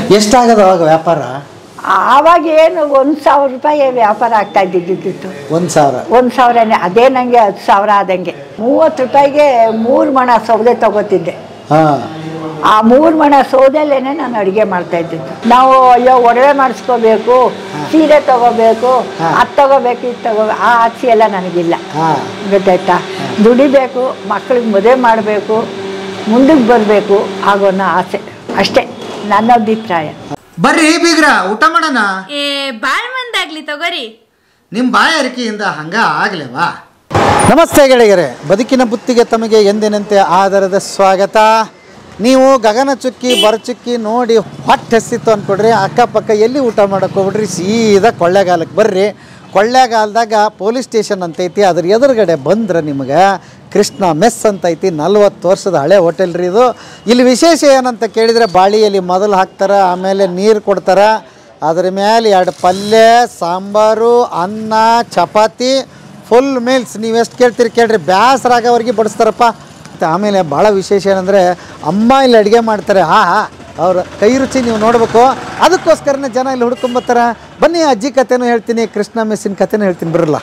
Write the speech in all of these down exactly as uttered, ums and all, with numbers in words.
ಎಷ್ಟಾಗದ ಅವಾಗ ವ್ಯಾಪಾರ? ಆವಾಗ ಏನು ಒಂದು ಸಾವಿರ ರೂಪಾಯಿ ವ್ಯಾಪಾರ ಆಗ್ತಾ ಇದ್ದಿದ್ದು. ಒಂದು ಸಾವಿರ ಒಂದು ಸಾವಿರನೇ. ಅದೇ ನನಗೆ ಹತ್ತು ಸಾವಿರ ಆದಂಗೆ. ಮೂವತ್ತು ರೂಪಾಯಿಗೆ ಮೂರು ಮಣ ಸೌದೆ ತಗೋತಿದ್ದೆ. ಹಾಂ, ಆ ಮೂರು ಮಣ ಸೌದೆಲ್ಲೇನೆ ನಾನು ಅಡುಗೆ ಮಾಡ್ತಾ ಇದ್ದಿದ್ದು. ನಾವು ಅಯ್ಯೋ ಒಡವೆ ಮಾಡಿಸ್ಕೋಬೇಕು, ಸೀರೆ ತಗೋಬೇಕು, ಅದು ತಗೋಬೇಕು, ಇದು ತಗೋ, ಆ ಆಸೆ ಎಲ್ಲ ನನಗಿಲ್ಲ. ಗೊತ್ತಾಯ್ತಾ? ದುಡಿಬೇಕು, ಮಕ್ಕಳಿಗೆ ಮದುವೆ ಮಾಡಬೇಕು, ಮುಂದಕ್ಕೆ ಬರಬೇಕು ಆಗೋನ್ನ ಆಸೆ ಅಷ್ಟೇ ನನ್ನ ಅಭಿಪ್ರಾಯ. ಬರ್ರಿ ಬೀಗ್ರ ಊಟ ಮಾಡೋಣ. ಏ ಬಾಳ್ ಮಂದಾಗ್ಲಿ ತಗೋರಿ. ನಿಮ್ಮ ಬಾಯಾರಿಕೆಯಿಂದ ಹಂಗ ಆಗ್ಲೇವಾ? ನಮಸ್ತೆ ಗೆಳೆಯರೆ, ಬದುಕಿನ ಬುತ್ತಿಗೆ ತಮಗೆ ಎಂದಿನಂತೆ ಆಧಾರದ ಸ್ವಾಗತ. ನೀವು ಗಗನ ಚುಕ್ಕಿ ಬರಚುಕ್ಕಿ ನೋಡಿ ಹೊಟ್ಟೆ ಹಸಿತ್ತು ಅಂದ್ಕೊಡ್ರಿ, ಅಕ್ಕಪಕ್ಕ ಎಲ್ಲಿ ಊಟ ಮಾಡೋಕೆ ಹೋಗ್ಬಿಡ್ರಿ, ಸೀದಾ ಕೊಳ್ಳೇಗಾಲಕ್ಕೆ ಬರ್ರಿ. ಕೊಳ್ಳೇಗಾಲದಾಗ ಪೊಲೀಸ್ ಸ್ಟೇಷನ್ ಅಂತೈತಿ, ಅದ್ರ ಎದುರುಗಡೆ ಬಂದ್ರೆ ನಿಮಗೆ ಕೃಷ್ಣ ಮೆಸ್ ಅಂತ ಐತಿ. ನಲ್ವತ್ತು ವರ್ಷದ ಹಳೆ ಹೋಟೆಲ್ ರೀ ಇದು. ಇಲ್ಲಿ ವಿಶೇಷ ಏನಂತ ಕೇಳಿದರೆ ಬಾಳಿಯಲ್ಲಿ ಮೊದಲು ಹಾಕ್ತಾರೆ, ಆಮೇಲೆ ನೀರು ಕೊಡ್ತಾರೆ, ಅದ್ರ ಮೇಲೆ ಎರಡು ಪಲ್ಯ, ಸಾಂಬಾರು, ಅನ್ನ, ಚಪಾತಿ, ಫುಲ್ ಮೀಲ್ಸ್. ನೀವು ಎಷ್ಟು ಕೇಳ್ತೀರಿ ಕೇಳ್ರಿ, ಬ್ಯಾಸರಾಗೋವ್ರಿಗೆ ಬಡಿಸ್ತಾರಪ್ಪ. ಮತ್ತು ಆಮೇಲೆ ಭಾಳ ವಿಶೇಷ ಏನಂದರೆ ಅಮ್ಮ ಇಲ್ಲಿ ಅಡುಗೆ ಮಾಡ್ತಾರೆ. ಹಾ ಹಾ ಅವ್ರ ಕೈ ರುಚಿ ನೀವು ನೋಡಬೇಕು. ಅದಕ್ಕೋಸ್ಕರನೇ ಜನ ಇಲ್ಲಿ ಹುಡ್ಕೊಂಬತ್ತಾರೆ. ಬನ್ನಿ, ಅಜ್ಜಿ ಕಥೆನೂ ಹೇಳ್ತೀನಿ, ಕೃಷ್ಣ ಮೆಸ್ಸಿನ ಕಥೆನೂ ಹೇಳ್ತೀನಿ, ಬರಲ್ಲ.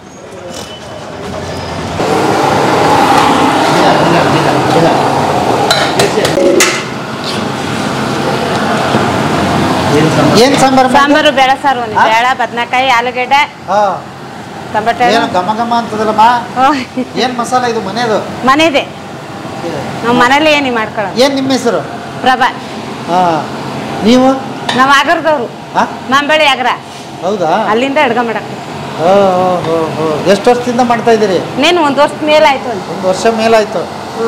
ಏನು ಸಾಂಬಾರು? ಸಾಂಬಾರು, ಬೇಳೆ ಸಾರು, ಬೇಳೆ, ಬದನೆಕಾಯಿ, ಆಲೂಗಡ್ಡೆ, ಟೊಮೆಟೊ. ಏನು ಘಮ ಘಮ ಅಂತದಲ್ಲಮ್ಮ? ಏನು ಮಸಾಲ ಇದು ಮನೆಯದು? ಮನೆದೆ, ನಾವು ಮನೇಲಿ ಏನು ಮಾಡ್ಕೊಳ್ಳೋದು. ಏನು ನಿಮ್ಮ ಹೆಸರು? ಪ್ರಭಾ. ಹಾಂ, ನೀವು? ನಾವು ಆಗರದವರು, ಮಾಂಬಳಿ ಆಗ್ರ. ಹೌದಾ? ಅಲ್ಲಿಂದ ಅಡ್ಗೆ ಮಾಡಕ್ಕೆ. ಓ ಹೋ ಹೋ ಎಷ್ಟು ವರ್ಷದಿಂದ ಮಾಡ್ತಾ ಇದ್ದೀರಿ? ನೀನು ಒಂದು ವರ್ಷ ಮೇಲಾಯ್ತು. ಒಂದು ವರ್ಷ ಮೇಲಾಯ್ತು. ಹ್ಞೂ.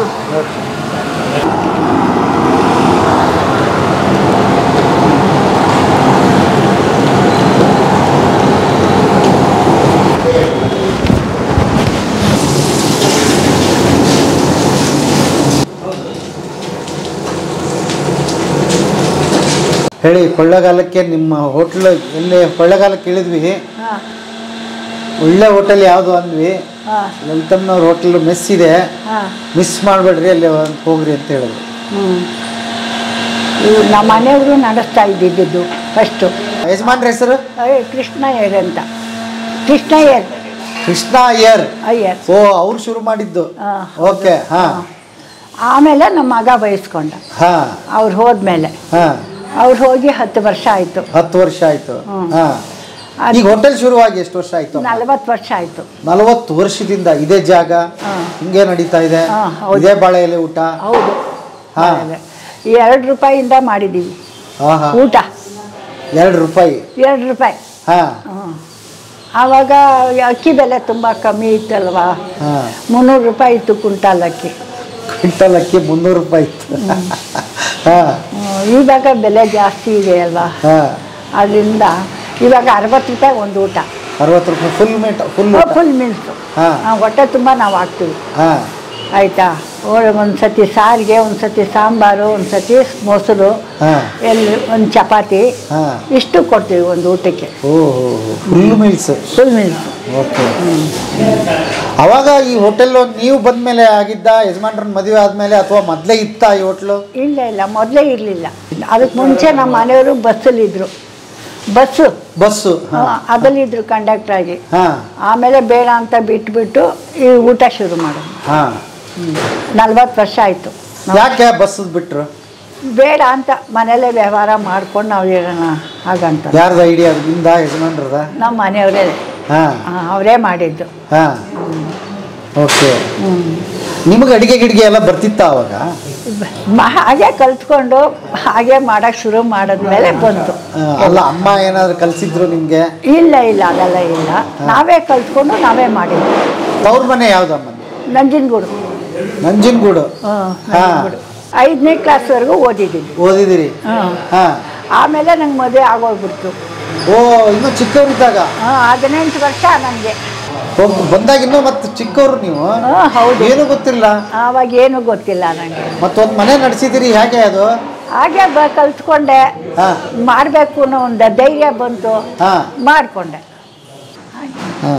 ಹೇಳಿ, ಕೊಳ್ಳೇಗಾಲಕ್ಕೆ ನಿಮ್ಮ ಹೋಟ್ಲು ಎಲ್ಲಿ? ಕೊಳ್ಳೇಗಾಲಕ್ಕೆ ಇಳಿದ್ವಿ, ಒಳ್ಳೆ ಹೋಟೆಲ್ ಯಾವುದು ಅಂದ್ವಿ, ಲಲಿತಮ್ಮನವ್ರ ಹೋಟೆಲ್ ಮೆಸ್ ಇದೆ, ಮಿಸ್ ಮಾಡಬೇಡ್ರಿ, ಅಲ್ಲಿ ಹೋಗ್ರಿ ಅಂತ ಹೇಳಿದ್ರು. ಇವು ನಮ್ಮ ಮನೆಯವರು ನಡೆಸ್ತಾ ಇದ್ದಿದ್ದು ಫಸ್ಟು. ಯಜಮಾನ್ರ ಹೆಸರು? ಕೃಷ್ಣ ಅಯ್ಯರ್ ಅಂತ. ಕೃಷ್ಣ ಅಯ್ಯರ್. ಕೃಷ್ಣ ಅಯ್ಯರ್ ಅಯ್ಯರ್. ಓ, ಅವ್ರು ಶುರು ಮಾಡಿದ್ದು. ಓಕೆ. ಹಾಂ. ಆಮೇಲೆ ನಮ್ಮ ಮಗ ಬಯಸ್ಕೊಂಡ. ಹಾಂ. ಅವ್ರು ಹೋದ್ಮೇಲೆ. ಹಾಂ. ಅವ್ರು ಹೋಗಿ ಹತ್ತು ವರ್ಷ ಆಯಿತು. ಹತ್ತು ವರ್ಷ ಆಯಿತು. ಹಾಂ. ಈಗ ಹೋಟೆಲ್ ಶುರುವಾಗಿ ಎಷ್ಟು ವರ್ಷ ಆಯಿತು? ನಲವತ್ತು ವರ್ಷ ಆಯಿತು. ನಲವತ್ತು ವರ್ಷದಿಂದ ಇದೇ ಜಾಗ ಹಿಂಗೆ ನಡೀತಾ ಇದೆ, ಇದೇ ಬಾಳೆ ಎಲೆ ಊಟ? ಹೌದು. ಹಾಂ. ಎರಡು ರೂಪಾಯಿಯಿಂದ ಮಾಡಿದ್ದೀವಿ ಊಟ. ಎರಡು ರೂಪಾಯಿ? ಎರಡು ರೂಪಾಯಿ. ಹಾಂ. ಆವಾಗ ಅಕ್ಕಿ ಬೆಲೆ ತುಂಬ ಕಮ್ಮಿ ಇತ್ತಲ್ವಾ? ಹಾಂ. ಮುನ್ನೂರು ರೂಪಾಯಿ ಇತ್ತು ಕ್ವಿಂಟಾಲ್ ಅಕ್ಕಿ. ಕ್ವಿಂಟಾಲ್ ಅಕ್ಕಿ ಮುನ್ನೂರು ರೂಪಾಯಿ ಇತ್ತು. ಹಾಂ. ಇವಾಗ ಬೆಲೆ ಜಾಸ್ತಿ ಇದೆ ಅಲ್ವಾ? ಹಾಂ. ಅದರಿಂದ ಇವಾಗ ಅರವತ್ತು ರೂಪಾಯಿ ಒಂದು ಊಟ. ಅರವತ್ತು ರೂಪಾಯಿ ಫುಲ್ ಮೀಟ್? Full full meals. ಹಾಂ. ಹೊಟ್ಟೆ ತುಂಬ ನಾವು ಹಾಕ್ತೀವಿ. ಹಾಂ. ಆಯಿತಾ? ಒಂದು ಸತಿ ಸಾರಿಗೆ, ಒಂದು ಸತಿ ಸಾಂಬಾರು, ಒಂದು ಸತಿ ಮೊಸರು, ಎಲ್ಲಿ ಒಂದು ಚಪಾತಿ, ಇಷ್ಟು ಕೊಡ್ತೀವಿ ಒಂದು ಊಟಕ್ಕೆ. ಓಹೋ, full meals? Full meals. Okay. ಅವಾಗ ಈ ಹೋಟೆಲ್ ನೀವು ಬಂದಮೇಲೆ ಆಗಿದ್ದ, ಯಜಮಾನ್ರನ್ನ ಮದುವೆ ಆದಮೇಲೆ, ಅಥವಾ ಮೊದಲೇ ಇತ್ತಾ ಈ ಹೋಟ್ಲು? ಇಲ್ಲ ಇಲ್ಲ, ಮೊದಲೇ ಇರಲಿಲ್ಲ. ಅದಕ್ಕೆ ಮುಂಚೆ ನಮ್ಮ ಮನೆಯವರು ಬಸ್ಸಲ್ಲಿದ್ದರು. ಬಸ್ಸು ಬಸ್ಸು ಅದಲ್ಲಿದ್ರು ಕಂಡಕ್ಟರ್ ಆಗಿ. ಆಮೇಲೆ ಬೇಡ ಅಂತ ಬಿಟ್ಬಿಟ್ಟು ಈ ಊಟ ಶುರು ಮಾಡೋದು. ನಲ್ವತ್ತು ವರ್ಷ ಆಯಿತು. ಯಾಕೆ ಬಸ್ ಬಿಟ್ರು? ಬೇಡ ಅಂತ ಮನೇಲೆ ವ್ಯವಹಾರ ಮಾಡ್ಕೊಂಡು ನಾವು ಇರೋಣ ಹಾಗಂತ. ಯಾರ್ದು ಐಡಿಯಾ? ನಿಮ್ದ, ಯಜಮಾನ್ರದ? ನಮ್ಮ ಮನೆಯವರೇ. ಹಾಂ, ಅವರೇ ಮಾಡಿದ್ದು. ಹಾಂ. ಓಕೆ. ನಿಮಗೆ ಅಡಿಗೆ ಗಿಡಿಗೆ ಎಲ್ಲ ಬರ್ತಿತ್ತ ಅವಾಗ? ಹಾಗೆ ಕಲ್ತ್ಕೊಂಡು ಹಾಗೆ ಮಾಡಕ್ಕೆ ಶುರು ಮಾಡಿದ್ಮೇಲೆ ಬಂತು. ಅಲ್ಲ, ಅಮ್ಮ ಏನಾದ್ರು ಕಲಿಸಿದ್ರು ನಿಮಗೆ? ಇಲ್ಲ ಇಲ್ಲ, ಅದೆಲ್ಲ ಇಲ್ಲ. ನಾವೇ ಕಲ್ತ್ಕೊಂಡು ನಾವೇ ಮಾಡಿದ್ವಿ. ಅವ್ರ ಮನೆ ಯಾವ್ದಮ್ಮ? ನಂಜನಗೂಡು. ನಂಜನಗೂಡು. ಹಾಂ. ಐದನೇ ಕ್ಲಾಸ್ವರೆಗೂ ಓದಿದ್ದೀವಿ. ಓದಿದ್ದೀರಿ? ಹಾಂ. ಹಾಂ. ಆಮೇಲೆ ನಂಗೆ ಮದುವೆ ಆಗೋಗ್ಬಿಡ್ತು. ಓ, ಇನ್ನೂ ಚಿಕ್ಕವರಿದ್ದಾಗ? ಹಾಂ, ಹದಿನೆಂಟು ವರ್ಷ ನನಗೆ. ಬಂದಾಗ ಇನ್ನೂ ಮತ್ತೆ ಚಿಕ್ಕವರು ನೀವು? ಹಾಂ, ಹೌದು. ಏನು ಗೊತ್ತಿಲ್ಲ ಆವಾಗ? ಏನು ಗೊತ್ತಿಲ್ಲ ನನಗೆ. ಮತ್ತೊಂದು ಮನೆ ನಡೆಸಿದಿರಿ, ಹೇಗೆ ಅದು? ಹಾಗೆ ಬ ಕಲ್ತ್ಕೊಂಡೆ. ಮಾಡಬೇಕು ಅನ್ನೋ ಒಂದು ಧೈರ್ಯ ಬಂತು, ಮಾಡಿಕೊಂಡೆ. ಹಾಂ.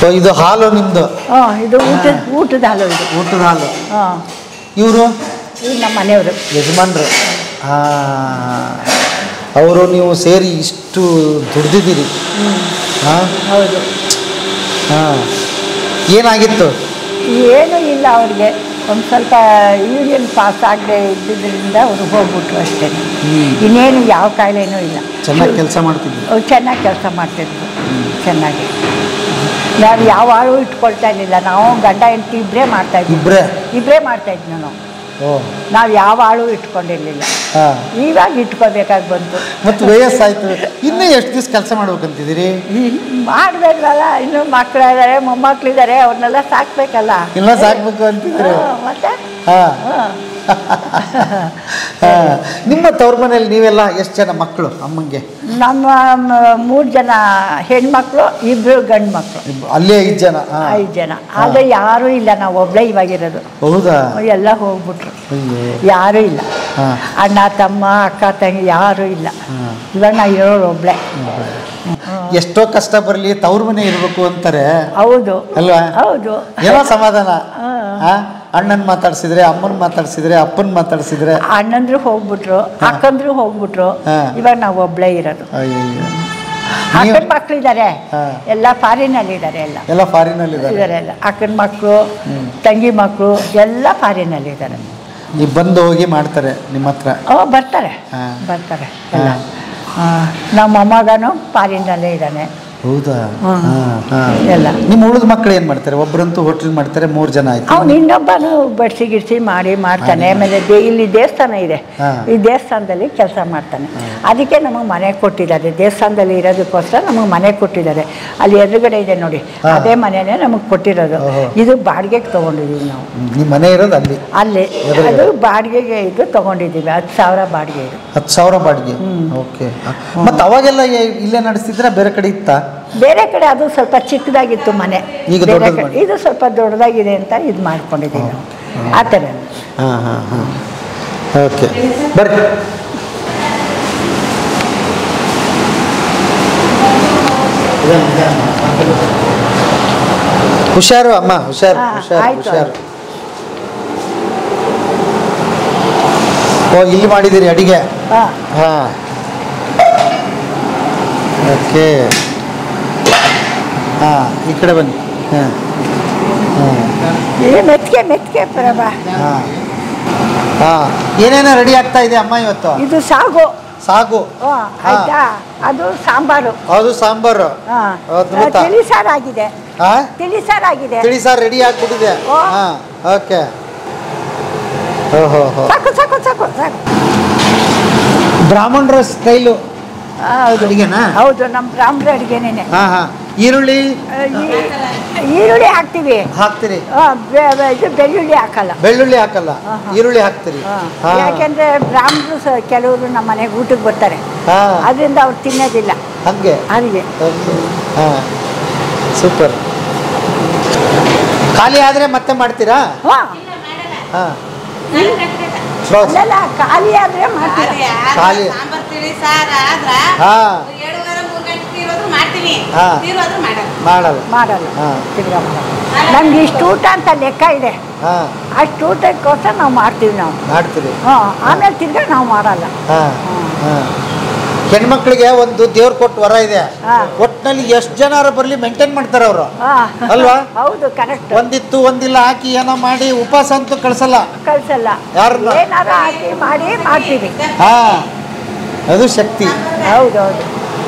ಸೊ ಇದು ಹಾಲು ನಿಮ್ಮದು? ಹಾಂ, ಇದು ಊಟ ಊಟದ ಹಾಲು ಇದು. ಊಟದ ಹಾಲು. ಹಾಂ. ಇವರು ಇದು ನಮ್ಮ ಮನೆಯವರು, ಯಜಮಾನ್ರು. ಹಾಂ, ಅವರು ನೀವು ಸೇರಿ ಇಷ್ಟು ದುಡ್ದಿದ್ದೀರಿ. ಹಾಂ ಹೌದು. ಹಾಂ, ಏನಾಗಿತ್ತು? ಏನೂ ಇಲ್ಲ ಅವ್ರಿಗೆ, ಒಂದು ಸ್ವಲ್ಪ ಯೂರಿಯನ್ ಪಾಸ್ ಆಗದೆ ಇದ್ದಿದ್ದರಿಂದ ಅವರು ಹೋಗ್ಬಿಟ್ರು ಅಷ್ಟೇ. ಇನ್ನೇನು ಯಾವ ಕಾಯಿಲೆನೂ ಇಲ್ಲ. ಚೆನ್ನಾಗಿ ಕೆಲಸ ಮಾಡ್ತಿದ್ವಿ. ಅವ್ರು ಚೆನ್ನಾಗಿ ಕೆಲಸ ಮಾಡ್ತಿದ್ರು, ಚೆನ್ನಾಗಿ. ನಾವು ಯಾವ ಆಳು ಇಟ್ಕೊಳ್ತಾ ಇರಲಿಲ್ಲ, ನಾವು ಗಂಡ ಹೆಂಡತಿ ಇಬ್ಬರೇ ಮಾಡ್ತಾಯಿದ್ವಿ. ಇಬ್ಬರೇ ಇಬ್ಬರೇ ಮಾಡ್ತಾಯಿದ್ವಿ ನಾವು. ಓ, ನಾವು ಯಾವ ಆಳು ಇಟ್ಕೊಂಡಿರಲಿಲ್ಲ. ಹಾಂ, ಇವಾಗ ಇಟ್ಕೋಬೇಕಾಗಿ ಬಂತು. ಮತ್ತು ವಯಸ್ಸಾಯ್ತು, ಇನ್ನೂ ಎಷ್ಟು ದಿವಸ ಕೆಲಸ ಮಾಡ್ಬೇಕಂತಿದ್ದೀರಿ? ಮಾಡಬೇಕಲ್ಲ, ಇನ್ನೂ ಮಕ್ಕಳಿದ್ದಾರೆ, ಮೊಮ್ಮಕ್ಕಳಿದ್ದಾರೆ, ಅವ್ರನ್ನೆಲ್ಲ ಸಾಕ್ಬೇಕಲ್ಲ. ಇಲ್ಲ ಸಾಕ್ಬೇಕು ಅಂತಿದ್ರು. ಮತ್ತೆ ಹಾಂ ಹಾಂ. ನಿಮ್ಮ ತವ್ರ ಮನೇಲಿ ನೀವೆಲ್ಲ ಎಷ್ಟು ಜನ ಮಕ್ಕಳು ಅಮ್ಮಂಗೆ? ನಮ್ಮ ಮೂರು ಜನ ಹೆಣ್ಮಕ್ಳು, ಇಬ್ಬರು ಗಂಡು ಮಕ್ಕಳು. ಅಲ್ಲೇ ಐದು ಜನ? ಐದು ಜನ. ಆದರೆ ಯಾರೂ ಇಲ್ಲ, ನಾವು ಒಬ್ಬಳೇ ಇವಾಗಿರೋದು. ಹೌದಾ? ಎಲ್ಲ ಹೋಗ್ಬಿಟ್ರು, ಯಾರೂ ಇಲ್ಲ. ಅಣ್ಣ ತಮ್ಮ ಅಕ್ಕ ತಂಗಿ ಯಾರೂ ಇಲ್ಲ. ಇವಾಗ ನಾವು ಇರೋರು ಒಬ್ಳೆ. ಎಷ್ಟೋ ಕಷ್ಟ ಬರಲಿ ತವ್ರ ಮನೆ ಇರಬೇಕು ಅಂತಾರೆ. ಹೌದು ಅಲ್ವಾ? ಹೌದು. ಏನೋ ಸಮಾಧಾನ. ಅಣ್ಣನ್ ಮಾತಾಡ್ಸಿದ್ರೆ, ಅಮ್ಮನ್ ಮಾತಾಡ್ಸಿದ್ರೆ, ಅಪ್ಪನ್ ಮಾತಾಡ್ಸಿದ್ರೆ. ಅಣ್ಣಂದ್ರು ಹೋಗ್ಬಿಟ್ರು, ಅಕ್ಕಂದ್ರು ಹೋಗ್ಬಿಟ್ರು. ಇವಾಗ ನಾವು ಒಬ್ಳೇ ಇರೋದು. ಅಕ್ಕನ ಮಕ್ಳು ಇದ್ದಾರೆ, ಎಲ್ಲ ಫಾರಿನಲ್ಲಿ ಇದ್ದಾರೆ. ಎಲ್ಲ ಎಲ್ಲ ಫಾರಿನಲ್ಲಿ ಇದ್ದಾರೆ. ಎಲ್ಲ ಅಕ್ಕನ ಮಕ್ಕಳು, ತಂಗಿ ಮಕ್ಕಳು ಎಲ್ಲ ಫಾರಿನಲ್ಲಿ ಇದ್ದಾರೆ. ನೀವು ಬಂದು ಹೋಗಿ ಮಾಡ್ತಾರೆ ನಿಮ್ಮ ಹತ್ರ? ಓ, ಬರ್ತಾರೆ ಬರ್ತಾರೆ ಎಲ್ಲ. ನಮ್ಮ ಮೊಮ್ಮಗನು ಫಾರಿನಲ್ಲೇ ಇದ್ದಾನೆ. ಹೌದಾ? ಎಲ್ಲ. ನಿಮ್ಮ ಉಳಿದ ಮಕ್ಕಳು ಏನು ಮಾಡ್ತಾರೆ? ಒಬ್ಬರಂತೂ ಹೋಟ್ಲ್ ಮಾಡ್ತಾರೆ, ಮೂರು ಜನ ಆಯ್ತು. ಅವ್ನು ಇನ್ನೊಬ್ಬನು ಬಡ್ಸಿ ಗಿಡ್ಸಿ ಮಾಡಿ ಮಾಡ್ತಾನೆ. ಆಮೇಲೆ ದೇ ಇಲ್ಲಿ ದೇವಸ್ಥಾನ ಇದೆ, ಈ ದೇವಸ್ಥಾನದಲ್ಲಿ ಕೆಲಸ ಮಾಡ್ತಾನೆ. ಅದಕ್ಕೆ ನಮಗೆ ಮನೆ ಕೊಟ್ಟಿದ್ದಾರೆ, ದೇವಸ್ಥಾನದಲ್ಲಿ ಇರೋದಕ್ಕೋಸ್ಕರ ನಮಗೆ ಮನೆ ಕೊಟ್ಟಿದ್ದಾರೆ. ಅಲ್ಲಿ ಎದುರುಗಡೆ ಇದೆ ನೋಡಿ, ಅದೇ ಮನೆಯೇ ನಮಗೆ ಕೊಟ್ಟಿರೋದು. ಇದು ಬಾಡಿಗೆಗೆ ತೊಗೊಂಡಿದ್ದೀವಿ ನಾವು. ನಿಮ್ಮ ಮನೆ ಇರೋದು ಅಲ್ಲಿ? ಅಲ್ಲಿ. ಅದು ಬಾಡಿಗೆಗೆ ಇದು ತೊಗೊಂಡಿದ್ದೀವಿ, ಹತ್ತು ಸಾವಿರ ಬಾಡಿಗೆ ಇದು. ಹತ್ತು ಸಾವಿರ ಬಾಡಿಗೆ. ಓಕೆ. ಮತ್ತು ಅವಾಗೆಲ್ಲ ಇಲ್ಲೇ ನಡೆಸ್ತಿದ್ರೆ ಬೇರೆ ಕಡೆ ಇತ್ತಾ? ಬೇರೆ ಕಡೆ ಅದು ಸ್ವಲ್ಪ ಚಿಕ್ಕದಾಗಿತ್ತು ಮನೆ. ಈಗ ಇದು ಸ್ವಲ್ಪ ದೊಡ್ಡದಾಗಿದೆ ಅಂತ ಇದು ಮಾಡ್ಕೊಂಡಿದ್ದೀವಿ ನಾವು, ಆ ಥರ. ಹಾಂ ಹಾಂ ಹಾಂ. ಓಕೆ, ಬರ್ರಿ. ಹುಷಾರು ಅಮ್ಮ, ಹುಷಾರು ಹುಷಾರು ಹುಷಾರು. ಓ, ಇಲ್ಲಿ ಮಾಡಿದ್ದೀರಿ ಅಡಿಗೆ? ಹಾಂ. ಓಕೆ. ಹಾಂ, ಈ ಕಡೆ ಬನ್ನಿ. ಹಾಂ ಹಾಂ. ಮೆತ್ಕೆ ಮೆತ್ಕೆ ಪ್ರಭಾ. ಹಾಂ ಹಾಂ. ಏನೇನೋ ರೆಡಿ ಆಗ್ತಾ ಇದೆ ಅಮ್ಮ ಇವತ್ತು? ಇದು ಸಾಗು. ಸಾಗು ಆಯ್ತಾ? ಅದು ಸಾಂಬಾರು. ಅದು ಸಾಂಬಾರು. ತಿಳಿ ಸಾರು ಆಗಿದೆ. ಹಾಂ, ತಿಳಿ ಸಾರು ಆಗಿದೆ. ತಿಳಿ ಸಾರು ರೆಡಿ ಆಗ್ಬಿಟ್ಟಿದೆ. ಹಾಂ, ಓಕೆ. ಓಹೋ ಹೋ. ಸಾಕು ಸಾಕು ಸಾಕು ಸಾಕು. ಬ್ರಾಹ್ಮಣರ ಸ್ಟೈಲು ಅಡಿಗೆನಾ? ಹೌದು, ನಮ್ಮ ಬ್ರಾಹ್ಮಣರ ಅಡಿಗೆನೇ. ಹಾಂ ಹಾಂ. ಈರುಳ್ಳಿ ಈರುಳ್ಳಿ ಹಾಕ್ತೀವಿ. ಹಾಕ್ತೀರಿ? ಇದು ಬೆಳ್ಳುಳ್ಳಿ ಹಾಕಲ್ಲ. ಬೆಳ್ಳುಳ್ಳಿ ಹಾಕಲ್ಲ, ಈರುಳ್ಳಿ ಹಾಕ್ತೀರಿ. ಯಾಕೆಂದ್ರೆ ಬ್ರಾಹ್ಮಣರು ಕೆಲವರು ನಮ್ಮ ಮನೆಗೆ ಊಟಕ್ಕೆ ಬರ್ತಾರೆ, ಅದರಿಂದ ಅವ್ರು ತಿನ್ನೋದಿಲ್ಲ. ಹಂಗೆ ಹಾಗೆ. ಹಾಂ, ಸೂಪರ್. ಖಾಲಿ ಆದರೆ ಮತ್ತೆ ಮಾಡ್ತೀರಾ? ಹಾಂ ಹಾಂ. ಅಲ್ಲ, ಖಾಲಿ ಆದರೆ ಮಾಡ್ತೀವಿ. ಖಾಲಿ ಹಾಂ ಮಾಡಲ್ಲ ಮಾಡಲ್ಲ. ನಮ್ಗೆ ಇಷ್ಟು ಊಟ ಅಂತ ಲೆಕ್ಕ ಇದೆ, ಅಷ್ಟು ಊಟಕ್ಕೋಸ್ಕರ ನಾವು ಮಾಡ್ತೀವಿ. ನಾವು ಮಾಡ್ತೀವಿ. ಹಾಂ, ಆಮೇಲೆ ತಿರ್ಗಾ ನಾವು ಮಾಡಲ್ಲ. ಹಾಂ ಹಾಂ. ಹೆಣ್ಮಕ್ಳಿಗೆ ಒಂದು ದೇವ್ರ ಕೊಟ್ಟು ವರ ಇದೆ, ಒಟ್ಟಿನಲ್ಲಿ ಎಷ್ಟು ಜನ ಬರ್ಲಿ ಮೇಂಟೈನ್ ಮಾಡ್ತಾರೆ ಅವರು, ಅಲ್ವಾ? ಹೌದು, ಕರೆಕ್ಟ್. ಒಂದಿತ್ತು ಒಂದಿಲ್ಲ ಹಾಕಿ ಏನೋ ಮಾಡಿ ಉಪವಾಸ ಅಂತೂ ಕಳ್ಸಲ್ಲ ಕಳ್ಸಲ್ಲ. ಯಾರನ್ನ ಏನಾರ ಹಾಕಿ ಮಾಡಿ ಮಾಡ್ತೀವಿ. ಹಾ, ಅದು ಶಕ್ತಿ. ಹೌದು ಹೌದು.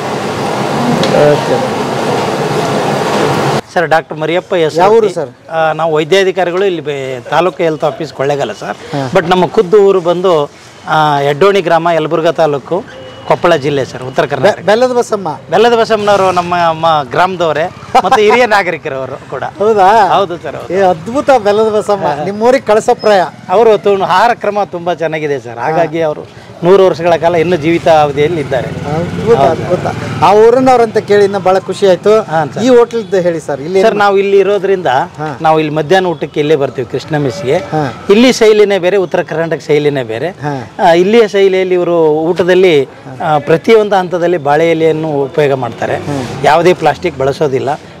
Sir, doctor Mariyappa S. ಯಾವೂರು ಸರ್? ನಾವು ವೈದ್ಯಾಧಿಕಾರಿಗಳು ಇಲ್ಲಿ taluk health office Kollegal sir. But ನಮ್ಮ ಖುದ್ದು ಊರು ಬಂದು ಎಡ್ಡೋಣಿ ಗ್ರಾಮ, ಯಲಬುರ್ಗಾ ತಾಲೂಕು, ಕೊಪ್ಪಳ ಜಿಲ್ಲೆ ಸರ್, ಉತ್ತರ ಕರ್ನಾಟಕ. ಬೆಲ್ಲದ ಬಸಮ್ಮ. ಬೆಲ್ಲದ ಬಸಮ್ಮನವರು ನಮ್ಮ ನಮ್ಮ ಗ್ರಾಮದವರೇ ಮತ್ತು ಹಿರಿಯ ನಾಗರಿಕರವರು ಕೂಡ. ಹೌದಾ? ಹೌದು ಸರ್. ಏ ಅದ್ಭುತ. ಬೆಲ್ಲದ ಬಸಮ್ಮ ನಿಮ್ಮೂರಿಗೆ ಕಳಿಸೋಪ್ರಾಯ. ಅವರು ಆಹಾರ ಕ್ರಮ ತುಂಬ ಚೆನ್ನಾಗಿದೆ ಸರ್, ಹಾಗಾಗಿ ಅವರು ನೂರು ವರ್ಷಗಳ ಕಾಲ ಇನ್ನೂ ಜೀವಿತಾವಧಿಯಲ್ಲಿ ಇದ್ದಾರೆ. ಅದ್ಭುತ ಅದ್ಭುತ. ಆ ಊರಿನವ್ರಂತ ಕೇಳಿ ಇನ್ನ ಬಹಳ ಖುಷಿ ಆಯ್ತು. ಈ ಹೋಟೆಲ್ ಹೇಳಿ ಸರ್. ಇಲ್ಲಿ ಸರ್, ನಾವು ಇಲ್ಲಿ ಇರೋದ್ರಿಂದ ನಾವು ಇಲ್ಲಿ ಮಧ್ಯಾಹ್ನ ಊಟಕ್ಕೆ ಇಲ್ಲೇ ಬರ್ತೀವಿ, ಕೃಷ್ಣ ಮೆಸ್ಸಿಗೆ. ಇಲ್ಲಿ ಶೈಲಿನೇ ಬೇರೆ, ಉತ್ತರ ಕರ್ನಾಟಕ ಶೈಲಿನೇ ಬೇರೆ. ಇಲ್ಲಿಯ ಶೈಲಿಯಲ್ಲಿ ಇವರು ಊಟದಲ್ಲಿ ಪ್ರತಿಯೊಂದು ಹಂತದಲ್ಲಿ ಬಾಳೆ ಎಲೆಯನ್ನು ಉಪಯೋಗ ಮಾಡ್ತಾರೆ, ಯಾವುದೇ ಪ್ಲಾಸ್ಟಿಕ್ ಬಳಸೋದಿಲ್ಲ.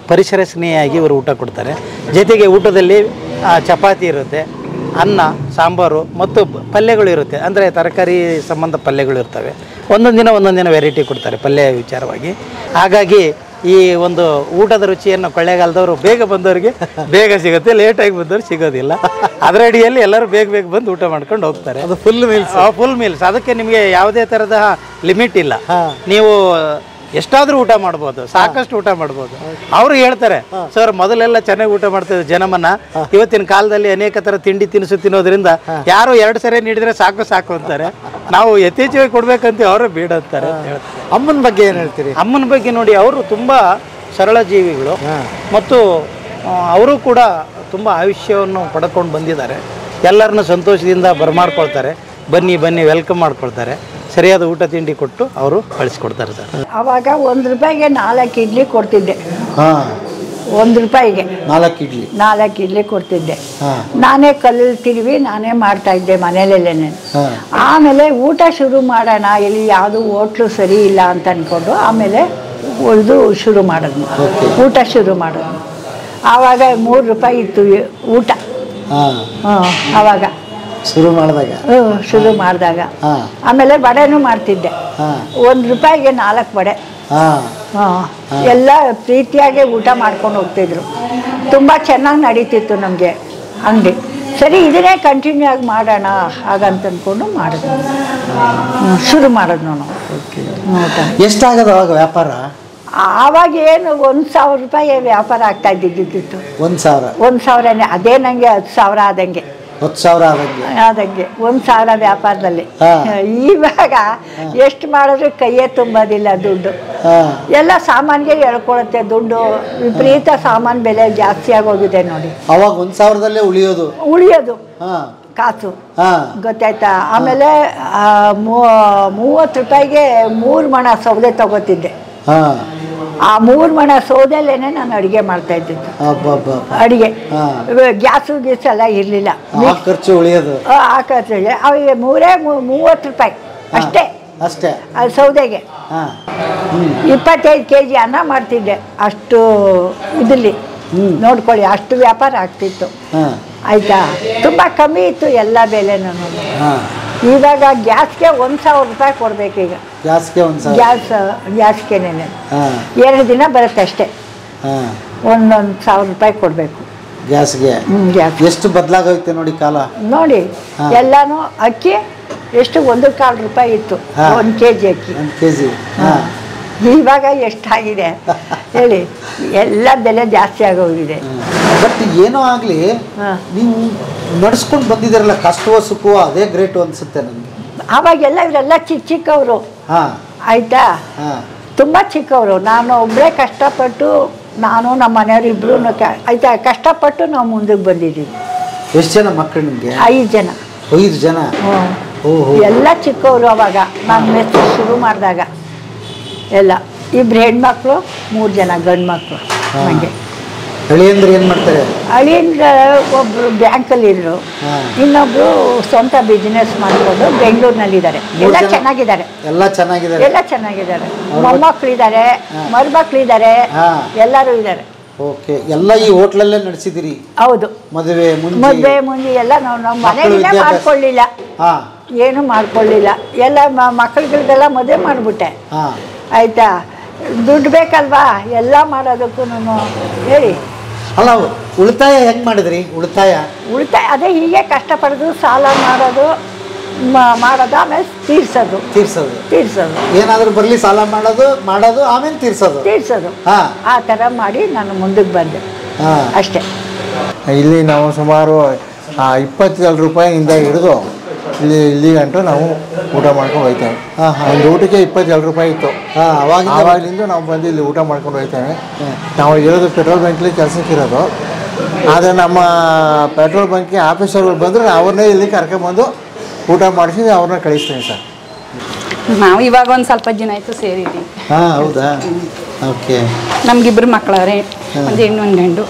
ಪರಿಸರ ಸ್ನೇಹಿಯಾಗಿ ಇವರು ಊಟ ಕೊಡ್ತಾರೆ. ಜೊತೆಗೆ ಊಟದಲ್ಲಿ ಚಪಾತಿ ಇರುತ್ತೆ, ಅನ್ನ, ಸಾಂಬಾರು ಮತ್ತು ಪಲ್ಯಗಳು ಇರುತ್ತೆ. ಅಂದರೆ ತರಕಾರಿ ಸಂಬಂಧ ಪಲ್ಯಗಳು ಇರ್ತವೆ. ಒಂದೊಂದು ದಿನ ಒಂದೊಂದು ದಿನ ವೆರೈಟಿ ಕೊಡ್ತಾರೆ ಪಲ್ಯ ವಿಚಾರವಾಗಿ. ಹಾಗಾಗಿ ಈ ಒಂದು ಊಟದ ರುಚಿಯನ್ನು ಕೊಳ್ಳೇಗಾಲದವರು ಬೇಗ ಬಂದವರಿಗೆ ಬೇಗ ಸಿಗುತ್ತೆ, ಲೇಟಾಗಿ ಬಂದವ್ರು ಸಿಗೋದಿಲ್ಲ. ಅದರ ಅಡಿಯಲ್ಲಿ ಎಲ್ಲರೂ ಬೇಗ ಬೇಗ ಬಂದು ಊಟ ಮಾಡ್ಕೊಂಡು ಹೋಗ್ತಾರೆ. ಅದು ಫುಲ್ ಮೀಲ್ಸ್ ಫುಲ್ ಮೀಲ್ಸ್. ಅದಕ್ಕೆ ನಿಮಗೆ ಯಾವುದೇ ಥರದ ಲಿಮಿಟ್ ಇಲ್ಲ. ನೀವು ಎಷ್ಟಾದರೂ ಊಟ ಮಾಡ್ಬೋದು, ಸಾಕಷ್ಟು ಊಟ ಮಾಡ್ಬೋದು. ಅವರು ಹೇಳ್ತಾರೆ, ಸರ್ ಮೊದಲೆಲ್ಲ ಚೆನ್ನಾಗಿ ಊಟ ಮಾಡ್ತಿದ್ರು ಜನಮನ್ನ, ಇವತ್ತಿನ ಕಾಲದಲ್ಲಿ ಅನೇಕ ಥರ ತಿಂಡಿ ತಿನಿಸು ತಿನ್ನೋದ್ರಿಂದ ಯಾರು ಎರಡು ಸರಿ ನೀಡಿದ್ರೆ ಸಾಕು ಸಾಕು ಅಂತಾರೆ. ನಾವು ಯಥೇಚ್ಛವಾಗಿ ಕೊಡ್ಬೇಕಂತ ಅವರು ಬೇಡ ಅಂತಾರೆ ಅಂತ ಹೇಳ್ತಾರೆ. ಅಮ್ಮನ ಬಗ್ಗೆ ಏನು ಹೇಳ್ತೀರಿ? ಅಮ್ಮನ ಬಗ್ಗೆ ನೋಡಿ, ಅವರು ತುಂಬ ಸರಳ ಜೀವಿಗಳು ಮತ್ತು ಅವರು ಕೂಡ ತುಂಬ ಆಯುಷ್ಯವನ್ನು ಪಡ್ಕೊಂಡು ಬಂದಿದ್ದಾರೆ. ಎಲ್ಲರನ್ನು ಸಂತೋಷದಿಂದ ಬರಮಾಡ್ಕೊಳ್ತಾರೆ. ಬನ್ನಿ ಬನ್ನಿ ವೆಲ್ಕಮ್ ಮಾಡ್ಕೊಳ್ತಾರೆ. ಸರಿಯಾದ ಊಟ ತಿಂಡಿ ಕೊಟ್ಟು ಅವರು ಕಳಿಸ್ಕೊಡ್ತಾರೆ ಸರ್. ಅವಾಗ ಒಂದು ರೂಪಾಯಿಗೆ ನಾಲ್ಕು ಇಡ್ಲಿ ಕೊಡ್ತಿದ್ದೆ. ಹಾಂ, ಒಂದು ರೂಪಾಯಿಗೆ ನಾಲ್ಕು ಇಡ್ಲಿ ನಾಲ್ಕು ಇಡ್ಲಿ ಕೊಡ್ತಿದ್ದೆ. ಹಾಂ, ನಾನೇ ಕಲ್ಲಲ್ಲಿ ತಿರುವಿ ನಾನೇ ಮಾಡ್ತಾ ಇದ್ದೆ ಮನೇಲೆಲ್ಲೇನೆ. ಹಾಂ, ಆಮೇಲೆ ಊಟ ಶುರು ಮಾಡೋಣ, ಇಲ್ಲಿ ಯಾವುದು ಹೋಟ್ಲು ಸರಿ ಇಲ್ಲ ಅಂತ ಅಂದ್ಕೊಂಡು ಆಮೇಲೆ ಇದು ಶುರು ಮಾಡಿದ್ನು, ಊಟ ಶುರು ಮಾಡಿದ್ನು. ಆವಾಗ ಮೂರು ರೂಪಾಯಿ ಇತ್ತು ಊಟ. ಹಾಂ, ಹಾಂ, ಆವಾಗ ಶುರು ಮಾಡಿದಾಗ ಹ್ಞೂ ಶುರು ಮಾಡಿದಾಗ. ಹಾಂ, ಆಮೇಲೆ ವಡೆನೂ ಮಾಡ್ತಿದ್ದೆ. ಹಾಂ, ಒಂದು ರೂಪಾಯಿಗೆ ನಾಲ್ಕು ವಡೆ. ಹಾಂ, ಹಾಂ, ಎಲ್ಲ ಪ್ರೀತಿಯಾಗಿ ಊಟ ಮಾಡ್ಕೊಂಡು ಹೋಗ್ತಿದ್ರು. ತುಂಬ ಚೆನ್ನಾಗಿ ನಡೀತಿತ್ತು ನಮಗೆ ಅಂಗಡಿ. ಸರಿ, ಇದನ್ನೇ ಕಂಟಿನ್ಯೂ ಆಗಿ ಮಾಡೋಣ ಹಾಗಂತ ಅಂದ್ಕೊಂಡು ಮಾಡಿದ್ವಿ. ಶುರು ಮಾಡಿದ್ನು ನಾವು. ಊಟ ಎಷ್ಟಾಗದ ಅವಾಗ ವ್ಯಾಪಾರ? ಆವಾಗ ಏನು ಒಂದು ಸಾವಿರ ರೂಪಾಯಿ ವ್ಯಾಪಾರ ಆಗ್ತಾ ಇದ್ದಿದ್ದಿತ್ತು. ಒಂದು ಸಾವಿರ ಒಂದು ಸಾವಿರನೇ. ಅದೇ ನನಗೆ ಹತ್ತು ಸಾವಿರ ಆದಂಗೆ ಹತ್ತು ಸಾವಿರ ಆದಂಗೆ ಆದಂಗೆ ಒಂದು ಸಾವಿರ ವ್ಯಾಪಾರದಲ್ಲಿ. ಇವಾಗ ಎಷ್ಟು ಮಾಡಿದ್ರು ಕೈಯೇ ತುಂಬೋದಿಲ್ಲ ದುಡ್ಡು. ಎಲ್ಲ ಸಾಮಾನಿಗೆ ಹೇಳ್ಕೊಳುತ್ತೆ ದುಡ್ಡು. ವಿಪರೀತ ಸಾಮಾನು ಬೆಲೆ ಜಾಸ್ತಿ ಆಗೋಗಿದೆ ನೋಡಿ. ಅವಾಗ ಒಂದು ಸಾವಿರದಲ್ಲೇ ಉಳಿಯೋದು ಉಳಿಯೋದು ಹಾಂ, ಕಾಸು. ಹಾಂ, ಗೊತ್ತಾಯ್ತಾ? ಆಮೇಲೆ ಮೂವತ್ತು ರೂಪಾಯಿಗೆ ಮೂರು ಮಣ ಸೌದೆ ತಗೋತಿದ್ದೆ. ಹಾಂ, ಆ ಮೂರು ಮಣ ಸೌದೆಲ್ಲೇನೆ ನಾನು ಅಡುಗೆ ಮಾಡ್ತಾ ಇದ್ದಿದ್ದು. ಅಬ್ಬಬ್ಬ, ಅಡುಗೆ ಹಾಂ, ಗ್ಯಾಸು ಗೀಸ್ ಎಲ್ಲ ಇರಲಿಲ್ಲ. ಆ ಖರ್ಚು ಉಳಿಯೋದು. ಆ ಖರ್ಚಿಗೆ ಅವಿಗೆ ಮೂರೇ ಮೂವತ್ತು ರೂಪಾಯಿ ಅಷ್ಟೇ ಅಷ್ಟೇ ಅದು ಸೌದೆಗೆ. ಹಾಂ, ಇಪ್ಪತ್ತೈದು ಕೆ ಜಿ ಅನ್ನ ಮಾಡ್ತಿದ್ದೆ. ಅಷ್ಟು ಇದಿರಲಿ ನೋಡ್ಕೊಳ್ಳಿ, ಅಷ್ಟು ವ್ಯಾಪಾರ ಆಗ್ತಿತ್ತು. ಹಾಂ, ಆಯಿತಾ? ತುಂಬ ಕಮ್ಮಿ ಇತ್ತು ಎಲ್ಲ ಬೆಲೆನೂ. ಹಾಂ, ಇವಾಗ ಗ್ಯಾಸ್ಗೆ ಒಂದು ಸಾವಿರ ರೂಪಾಯಿ ಕೊಡಬೇಕೀಗ. ಗ್ಯಾಸ್ಗೆ ಒಂದು ಸಾವಿರ ಗ್ಯಾಸ್ ಗ್ಯಾಸ್ಗೆನೇ ಹಾಂ, ಎರಡು ದಿನ ಬರುತ್ತೆ ಅಷ್ಟೇ. ಹಾಂ, ಒಂದೊಂದು ಸಾವಿರ ರೂಪಾಯಿ ಕೊಡಬೇಕು ಗ್ಯಾಸ್ಗೆ. ಗ್ಯಾಸ್. ಎಷ್ಟು ಬದಲಾಗೋಯ್ತೆ ನೋಡಿ ಕಾಲ. ನೋಡಿ, ಎಲ್ಲಾನು ಅಕ್ಕಿ ಎಷ್ಟು ಒಂದು ಕಾಲು ರೂಪಾಯಿ ಇತ್ತು ಒಂದು ಕೆ ಜಿ ಅಕ್ಕಿ. ಒಂದು ಕೆ ಜಿ. ಹಾಂ, ಇವಾಗ ಎಷ್ಟಾಗಿದೆ ಹೇಳಿ? ಎಲ್ಲ ಬೆಲೆ ಜಾಸ್ತಿ ಆಗೋಗಿದೆ. ಬಟ್ ಏನೋ ಆಗಲಿ, ಹಾಂ, ನೀವು ನಡ್ಸ್ಕೊಂಡು ಬಂದಿದ್ದೀರಲ್ಲ, ಕಷ್ಟವೋ ಸುಖವೋ ಅದೇ ಗ್ರೇಟು ಅನಿಸುತ್ತೆ ನನಗೆ. ಆವಾಗೆಲ್ಲ ಇವರೆಲ್ಲ ಚಿಕ್ಕ ಚಿಕ್ಕವರು. ಹಾಂ, ಆಯಿತಾ? ಹಾಂ, ತುಂಬ ಚಿಕ್ಕವರು. ನಾನು ಒಬ್ಬಳೇ ಕಷ್ಟಪಟ್ಟು, ನಾನು ನಮ್ಮ ಮನೆಯವರು ಇಬ್ಬರು ಆಯಿತಾ ಕಷ್ಟಪಟ್ಟು ನಾವು ಮುಂದಕ್ಕೆ ಬಂದಿದ್ದೀವಿ. ಎಷ್ಟು ಜನ ಮಕ್ಕಳು ನಿಮಗೆ? ಐದು ಜನ. ಐದು ಜನ. ಹ್ಞೂ, ಓಹೋ, ಎಲ್ಲ ಚಿಕ್ಕವರು. ಅವಾಗ ನಾನು ಮೆಸ್ಸು ಶುರು ಮಾಡಿದಾಗ ಎಲ್ಲ ಇಬ್ಬರು ಹೆಣ್ಮಕ್ಳು, ಮೂರು ಜನ ಗಂಡು ಮಕ್ಕಳು. ಹಾಗೆ ಅಳಿಯಂದ್ರೆ ಏನು ಮಾಡ್ತಾರೆ? ಅಳಿಯಂದ್ರ ಒಬ್ಬರು ಬ್ಯಾಂಕಲ್ಲಿದ್ದರು, ಇನ್ನೊಬ್ಬರು ಸ್ವಂತ ಬಿಸ್ನೆಸ್ ಮಾಡಿಕೊಂಡು ಬೆಂಗಳೂರಿನಲ್ಲಿದ್ದಾರೆ. ಎಲ್ಲ ಚೆನ್ನಾಗಿದ್ದಾರೆ. ಎಲ್ಲ ಚೆನ್ನಾಗಿದ್ದಾರೆ. ಎಲ್ಲ ಚೆನ್ನಾಗಿದ್ದಾರೆ. ಮೊಮ್ಮಕ್ಕಳಿದ್ದಾರೆ, ಮರುಮಕ್ಕಳಿದ್ದಾರೆ, ಎಲ್ಲರೂ ಇದ್ದಾರೆ. ಓಕೆ, ಎಲ್ಲ ಈ ಹೋಟ್ಲಲ್ಲೇ ನಡೆಸಿದಿರಿ? ಹೌದು. ಮದುವೆ ಮುಂಚೆ ಮದುವೆ ಮುಂದೆ ಎಲ್ಲ ನಾವು ನಮ್ಮ ಮನೆಯಲ್ಲೇ ಮಾಡ್ಕೊಳ್ಳಿಲ್ಲ, ಏನು ಮಾಡ್ಕೊಳ್ಳಿಲ್ಲ. ಎಲ್ಲ ಮಕ್ಕಳುಗಳಿಗೆಲ್ಲ ಮದುವೆ ಮಾಡಿಬಿಟ್ಟೆ. ಆಯಿತಾ? ದುಡ್ಡು ಬೇಕಲ್ವಾ ಎಲ್ಲ ಮಾಡೋದಕ್ಕೂ ಹೇಳಿ. ಅಲ್ಲ, ಉಳಿತಾಯ ಹೆಂಗೆ ಮಾಡಿದ್ರಿ? ಉಳಿತಾಯ ಉಳಿತಾಯ ಅದೇ ಹೀಗೆ ಕಷ್ಟಪಡೋದು, ಸಾಲ ಮಾಡೋದು ಮಾಡೋದು ಆಮೇಲೆ ತೀರ್ಸೋದು ತೀರ್ಸೋದು ತೀರ್ಸೋದು ಏನಾದರೂ ಬರಲಿ ಸಾಲ ಮಾಡೋದು ಮಾಡೋದು ಆಮೇಲೆ ತೀರ್ಸೋದು ತೀರ್ಸೋದು ಆ ಥರ ಮಾಡಿ ನಾನು ಮುಂದಕ್ಕೆ ಬಂದೆ ಅಷ್ಟೇ. ಇಲ್ಲಿ ನಾವು ಸುಮಾರು ಇಪ್ಪತ್ತೇಳು ರೂಪಾಯಿಯಿಂದ ಹಿಡಿದು ಇಲ್ಲಿ ಇಲ್ಲಿ ಗಂಟು ನಾವು ಊಟ ಮಾಡ್ಕೊಂಡು ಹೋಗ್ತೇವೆ. ಒಂದು ಊಟಕ್ಕೆ ಇಪ್ಪತ್ತೇಳು ರೂಪಾಯಿ ಇತ್ತು. ಆವಾಗಲಿಂದ ನಾವು ಬಂದು ಇಲ್ಲಿ ಊಟ ಮಾಡ್ಕೊಂಡು ಹೋಗ್ತೇವೆ. ನಾವು ಇರೋದು ಪೆಟ್ರೋಲ್ ಬಂಕ್ಲಿ ಕೆಲಸಕ್ಕೆ ಇರೋದು. ಆದರೆ ನಮ್ಮ ಪೆಟ್ರೋಲ್ ಬಂಕ್ಗೆ ಆಫೀಸರ್ಗಳು ಬಂದರೆ ಅವ್ರನ್ನೇ ಇಲ್ಲಿ ಕರ್ಕೊಂಡ್ಬಂದು ಊಟ ಮಾಡಿಸಿ ಅವ್ರನ್ನ ಕಳಿಸ್ತೇವೆ ಸರ್. ನಾವು ಇವಾಗ ಒಂದು ಸ್ವಲ್ಪ ಜನ ಆಯಿತು ಸೇರಿದ್ದೀವಿ. ಹಾಂ, ಹೌದಾ? ಓಕೆ. ನಮಗಿಬ್ಬರು ಮಕ್ಕಳವ್ರೆ, ಒಂದು ಹೆಣ್ಣು ಒಂದು ಗಂಡು.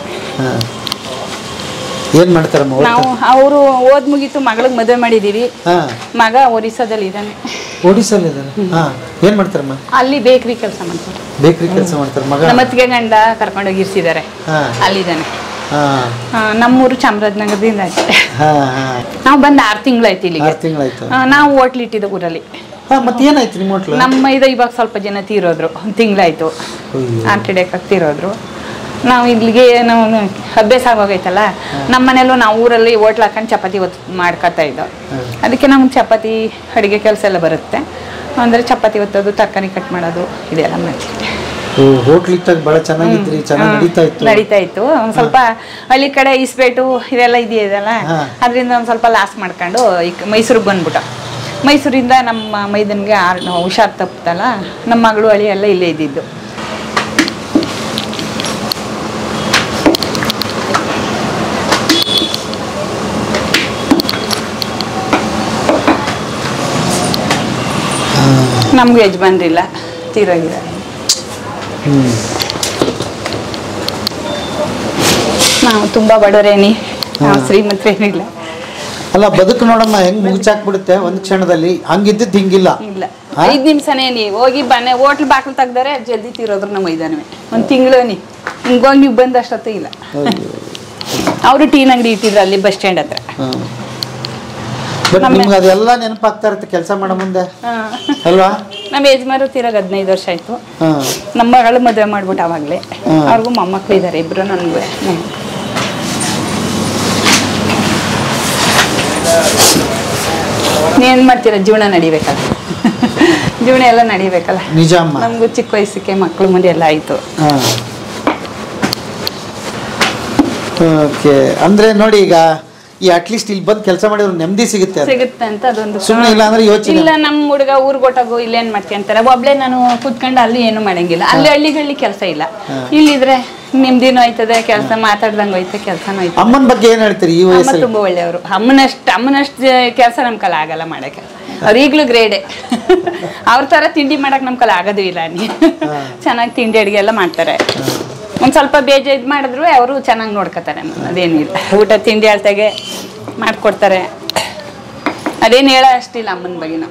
ಏನು ಮಾಡ್ತಾರಮ್ಮ? ನಾವು ಅವರು ಓದ್ ಮುಗೀತು, ಮಗಳಿಗೆ ಮದುವೆ ಮಾಡಿದ್ದೀವಿ. ಮಗ ಒರಿಸ್ಸಾದಲ್ಲಿ ಇದ್ದಾನೆ. ಒಡಿಸ್ಸಲ್ಲಿ ಇದ್ದಾರೆ. ಹಾ ಏನ್ ಮಾಡ್ತಾರಮ್ಮ? ಅಲ್ಲಿ ಬೇಕ್ರಿ ಕೆಲಸ ಮಾಡ್ತಾರೆ. ಬೇಕ್ರಿ ಕೆಲಸ ಮಾಡ್ತಾರೆ ಮಗ. ನಮ್ಮ ಅತ್ತಿಗೆ ಗಂಡ ಕರ್ಕೊಂಡೋಗಿ ಇರ್ಸಿದ್ದಾರೆ. ಹಾ ಅಲ್ಲಿದ್ದಾನೆ. ಹಾ ಆ, ನಮ್ಮೂರು ಚಾಮರಾಜನಗರದಿಂದ ಅಷ್ಟೇ. ಹಾ ಹಾ ನಾವು ಬಂದು ಆರು ತಿಂಗಳಾಯ್ತು ಇಲ್ಲಿಗೆ. ಆರು ತಿಂಗಳಾಯ್ತು. ಆ, ನಾವು ಹೋಟ್ಲ್ ಇಟ್ಟಿದ್ದ ಊರಲ್ಲಿ. ಹಾ ಮತ್ತೆ ಏನಾಯ್ತು ನಿಮ್ಮ ಹೋಟ್ಲು? ನಮ್ಮ ಇದು ಇವಾಗ ಸ್ವಲ್ಪ ಜನ ತೀರೋದ್ರು, ಒಂದು ತಿಂಗಳಾಯ್ತು ಹಾರ್ಟ್ ಅಟ್ಯಾಕ್ ತೀರೋದ್ರು. ನಾವು ಇಲ್ಲಿಗೆ ನಾವು ಅಭ್ಯಾಸ ಆಗೋಗೈತಲ್ಲ. ನಮ್ಮ ಮನೇಲೂ ನಾವು ಊರಲ್ಲಿ ಹೋಟ್ಲ್ ಹಾಕೊಂಡು ಚಪಾತಿ ಒತ್ತು ಮಾಡ್ಕೊತಾ ಇದ್ದೋ. ಅದಕ್ಕೆ ನಮ್ಗೆ ಚಪಾತಿ ಅಡುಗೆ ಕೆಲಸ ಎಲ್ಲ ಬರುತ್ತೆ. ಅಂದರೆ ಚಪಾತಿ ಒತ್ತೋದು, ತರಕಾರಿ ಕಟ್ ಮಾಡೋದು ಇದೆಲ್ಲ ಮಾಡ್ತೀವಿ. ಹೋಟ್ಲ್ ಇಟ್ಟಾಗ ಭಾಳ ಚೆನ್ನಾಗಿದ್ರಿ, ಚೆನ್ನಾಗಿ ನಡೀತಾ ಇತ್ತು. ನಡೀತಾ ಇತ್ತು. ಒಂದು ಸ್ವಲ್ಪ ಹಳ್ಳಿ ಕಡೆ ಇಸ್ಪೇಟು ಇದೆಲ್ಲ ಇದೆಯಲ್ಲ, ಅದರಿಂದ ಒಂದು ಸ್ವಲ್ಪ ಲಾಸ್ ಮಾಡ್ಕೊಂಡು ಈಗ ಮೈಸೂರಿಗೆ ಬಂದ್ಬಿಟ್ಟ. ಮೈಸೂರಿಂದ ನಮ್ಮ ಮೈದನ್ಗೆ ಆರು ಹುಷಾರು ತಪ್ಪುತ್ತಲ್ಲ, ನಮ್ಮ ಮಗಳು ಹಳಿ ಎಲ್ಲ ಇಲ್ಲೇ ಇದ್ದಿದ್ದು. ನಮ್ಗೆ ಯಜಮಾನ್ರಿಲ್ಲ, ತೀರೋಗಿದ್ದಾರೆ. ನಾವು ತುಂಬಾ ಬಡವರೇನಿ, ನಾವು ಶ್ರೀಮಂತರೇನಿಲ್ಲ. ಅಲ್ಲ ಬದುಕು ನೋಡಮ್ಮ ಹೆಂಗ್ ಮುಗಿಚಾಕ್ಬಿಡುತ್ತೆ ಒಂದ್ ಕ್ಷಣದಲ್ಲಿ. ಹಂಗಿದ್ದದ್ದು ಹಿಂಗಿಲ್ಲ. ಇಲ್ಲ ಐದು ನಿಮಿಷನೇ ನೀ ಹೋಗಿ ಬನ್ನಿ ಹೋಟ್ಲ್ ಬಾಕ್ಲು ತೆಗ್ದಾರೆ ಜಲ್ದಿ ತೀರೋದ್ರು ನಮ್ಮ ಮೈದಾನವೇ. ಒಂದು ತಿಂಗಳು ನೀ ಹಿಂಗೋಗಿ ನೀವು ಬಂದಷ್ಟೊತ್ತು ಇಲ್ಲ. ಅವರು ಟೀನ್ ಅಂಗಡಿ ಇಟ್ಟಿದ್ರು ಅಲ್ಲಿ ಬಸ್ ಸ್ಟ್ಯಾಂಡ್ ಹತ್ರ. ಬಟ್ ನಿಮ್ಗೆ ಅದೆಲ್ಲ ನೆನಪಾಗ್ತಾ ಇರುತ್ತೆ ಕೆಲಸ ಮಾಡೋ ಮುಂದೆ ಅಲ್ವಾ? ನಮ್ಮ ಯಜಮಾರು ತೀರಾಗ ಹದಿನೈದು ವರ್ಷ ಆಯ್ತು. ನಮ್ಮ ಮಗಳು ಮದುವೆ ಮಾಡ್ಬಿಟ್ಟು ಅವಾಗಲೇ. ಅವ್ರಿಗೂ ಮೊಮ್ಮಕ್ಳು ಇದ್ದಾರೆ ಇಬ್ರು. ನನಗೂ ಏನ್ ಮಾಡ್ತೀರಾ, ಜೀವನ ನಡಿಬೇಕಲ್ಲ. ಜೀವನ ಎಲ್ಲ ನಡಿಬೇಕಲ್ಲ. ನಿಜ ಅಮ್ಮ. ನಮಗೂ ಚಿಕ್ಕ ವಯಸ್ಸಿಗೆ ಮಕ್ಕಳು ಮುಂದೆ ಎಲ್ಲ ಆಯ್ತು. ಓಕೆ ಅಂದ್ರೆ ನೋಡಿ ಈಗ ಈ ಅಟ್ಲೀಸ್ಟ್ ಇಲ್ಲಿ ಬಂದು ಕೆಲಸ ಮಾಡಿದ್ರು ನೆಮ್ಮದಿ ಸಿಗುತ್ತೆ ಸಿಗುತ್ತೆ ಅಂತ ಅದೊಂದು. ಸುಮ್ಮನೆ ಇಲ್ಲ ಅಂದ್ರೆ ಯೋಚನೆ ಇಲ್ಲ. ನಮ್ಮ ಹುಡುಗ ಊರ್ ಗೊತ್ತಾಗೋ ಇಲ್ಲೇನ್ ಮಾಡ್ಕೊಂತಾರೆ. ಒಬ್ಳೆ ನಾನು ಕೂತ್ಕೊಂಡು ಅಲ್ಲಿ ಏನು ಮಾಡಂಗಿಲ್ಲ. ಅಲ್ಲಿ ಹಳ್ಳಿಗಳ್ಳಿ ಕೆಲಸ ಇಲ್ಲ. ಇಲ್ಲಿದ್ರೆ ನಿಮ್ದಿನೂ ಆಯ್ತದೆ, ಕೆಲಸ ಮಾತಾಡ್ದಂಗ ಹೋಯ್ತೆ, ಕೆಲಸನೂ ಆಯ್ತು. ಅಮ್ಮನ ಬಗ್ಗೆ ಏನ್ ಹೇಳ್ತೀರಿ ಈ ಅಮ್ಮ ವಯಸ್ಸಲ್ಲಿ? ತುಂಬಾ ಒಳ್ಳೆಯವರು. ಅಮ್ಮನಷ್ಟು ಅಮ್ಮನಷ್ಟು ಕೆಲಸ ನಮ್ ಕಲ ಆಗಲ್ಲ ಮಾಡಕ್ಕೆ. ಅವ್ರು ಈಗ್ಲೂ ಗ್ರೇಡೆ. ಅವ್ರ ತರ ತಿಂಡಿ ಮಾಡಕ್ ನಮ್ ಕಲ ಆಗೋದು ಇಲ್ಲ. ನೀ ಚೆನ್ನಾಗಿ ತಿಂಡಿ ಅಡಿಗೆ ಎಲ್ಲ ಮಾಡ್ತಾರೆ. ಒಂದ್ ಸ್ವಲ್ಪ ಬೇಜ ಇದ್ ಮಾಡಿದ್ರು ಅವರು ಚೆನ್ನಾಗಿ ನೋಡ್ಕೊತಾರೆ. ಅದೇನಿಲ್ಲ, ಊಟ ತಿಂಡಿ ಅಳ್ತಾಗೆ ಮಾಡ್ಕೊಡ್ತಾರೆ. ಅದೇನು ಹೇಳ ಅಷ್ಟಿಲ್ಲ ಅಮ್ಮನ ಬಗ್ಗೆ ನಾವು.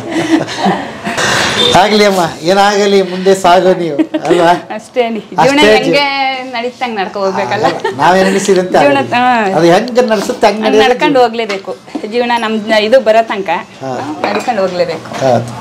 ಆಗ್ಲಿ ಅಮ್ಮ, ಏನಾಗಲಿ ಮುಂದೆ ಸಾಗೋ ನೀವು ಅಲ್ವಾ? ಅಷ್ಟೇ. ಜೀವನ ಹೆಂಗೆ ನಡೀತಂಗ್ ನಡ್ಕೊ ಹೋಗ್ಬೇಕಲ್ಲ. ನಾವೇನ್ ಅನಿಸಿದಂತೆ ಜೀವನ ಅದು ಹೆಂಗ ನಡ್ಸುತ್ತೆ ಹಂಗ ನಡ್ಕೊಂಡು ಹೋಗ್ಲೇಬೇಕು. ಜೀವನ ನಮ್ ಇದು ಬರೋ ತನಕ ನಡ್ಕೊಂಡು ಹೋಗ್ಲೇಬೇಕು.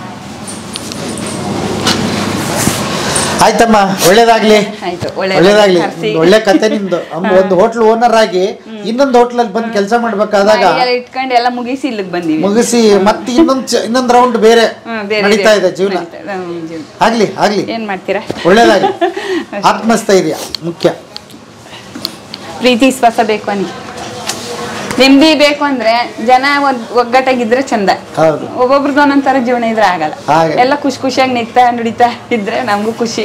ಆಯ್ತಮ್ಮ, ಒಳ್ಳೇದಾಗ್ಲಿ. ಆಯ್ತು, ಒಳ್ಳೇದಾಗ್ಲಿ. ಒಳ್ಳೆ ಕತೆ ನಿಮ್ದು. ಒಂದು ಹೋಟ್ಲ್ ಓನರ್ ಆಗಿ ಇನ್ನೊಂದು ಹೋಟ್ಲಲ್ಲಿ ಬಂದು ಕೆಲಸ ಮಾಡ್ಬೇಕಾದಾಗ ಇಟ್ಕೊಂಡು ಎಲ್ಲ ಮುಗಿಸಿ ಇಲ್ಲಿಗೆ ಬಂದಿವಿ. ಮುಗಿಸಿ ಮತ್ತೆ ಇನ್ನೊಂದ್ ಇನ್ನೊಂದ್ ರೌಂಡ್ ಬೇರೆ ನಡೀತಾ ಇದೆ ಜೀವನ. ಆಗ್ಲಿ ಆಗ್ಲಿ, ಏನ್ ಮಾಡ್ತೀರಾ, ಒಳ್ಳೇದಾಗ್ಲಿ. ಆತ್ಮಸ್ಥೈರ್ಯ ಮುಖ್ಯ. ಪ್ರೀತಿ ವಿಶ್ವಾಸ ಬೇಕು ಅನ್ನಿ. ನೆಮ್ಮದಿ ಬೇಕು ಅಂದ್ರೆ ಜನ ಒಂದ್ ಒಗ್ಗಟ್ಟಾಗಿದ್ರೆ ಚಂದ. ಒಬ್ಬೊಬ್ರದ್ದು ಒಂದೊಂಥರ ಜೀವನ ಇದ್ರೆ ಆಗಲ್ಲ. ಎಲ್ಲ ಖುಷಿ ಖುಷಿಯಾಗಿ ನಿಗ್ತಾ ನುಡಿತಾ ಇದ್ರೆ ನಮಗೂ ಖುಷಿ.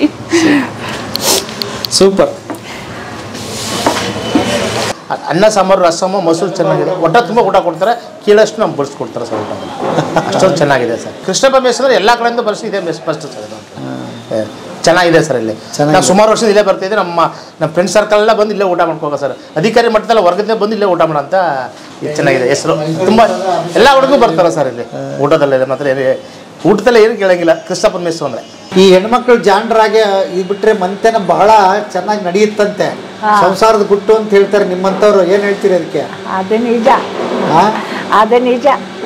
ಸೂಪರ್. ಅನ್ನ ಸಾಂಬಾರು, ರಸಮ, ಮೊಸರು ಚೆನ್ನಾಗಿದೆ. ಊಟ ತುಂಬ ಊಟ ಕೊಡ್ತಾರೆ, ಕೀಳಷ್ಟು ನಮ್ಗೆ ಬಡಿಸ್ಕೊಡ್ತಾರೆ ಸರ್. ಊಟ ಅಷ್ಟೊಂದು ಚೆನ್ನಾಗಿದೆ ಸರ್. ಕೃಷ್ಣಪ್ಪ ಮೆಸ್ ಅಂದ್ರೆ ಎಲ್ಲ ಕಡೆಯಿಂದ ಬಡಿಸಿ ಇದೆ ಮೆಸ್ ಫಸ್ಟ್ ಸರ್. ಚೆನ್ನಾಗಿದೆ ಸರ್. ಇಲ್ಲಿ ನಾವು ಸುಮಾರು ವರ್ಷದ ಇಲ್ಲೇ ಬರ್ತಿದ್ದೆ. ನಮ್ಮ ನಮ್ಮ ಫ್ರೆಂಡ್ ಸರ್ಕಲ್ ಎಲ್ಲ ಬಂದು ಇಲ್ಲೇ ಊಟ ಮಾಡ್ಕೋಗ ಸರ್. ಅಧಿಕಾರಿ ಮಟ್ಟದಲ್ಲ ಹೊರಗಡೆ ಬಂದು ಇಲ್ಲೇ ಊಟ ಮಾಡೋ ಅಂತ ಚೆನ್ನಾಗಿದೆ ಹೆಸರು. ತುಂಬ ಎಲ್ಲ ಹುಡುಗರು ಬರ್ತಾರೆ ಸರ್ ಇಲ್ಲಿ ಊಟದಲ್ಲ. ಮಾತ್ರ ಊಟದಲ್ಲ ಏನು ಕೇಳಂಗಿಲ್ಲ ಕೃಷ್ಣಪ್ಪನ ಮೆಸ್ಸು ಅಂದರೆ. ಈ ಹೆಣ್ಮಕ್ಳು ಜಾಣರಾಗೆ ಇದ್ಬಿಟ್ರೆ ಮಂತೆನ ಬಹಳ ಚೆನ್ನಾಗಿ ನಡೆಯುತ್ತಂತೆ. ಸಂಸಾರದ ಗುಟ್ಟು ಅಂತ ಹೇಳ್ತಾರೆ ನಿಮ್ಮಂಥವ್ರು. ಏನು ಹೇಳ್ತೀರಿ ಅದಕ್ಕೆ? ಅದು ನಿಜ, ಅದು ನಿಜ.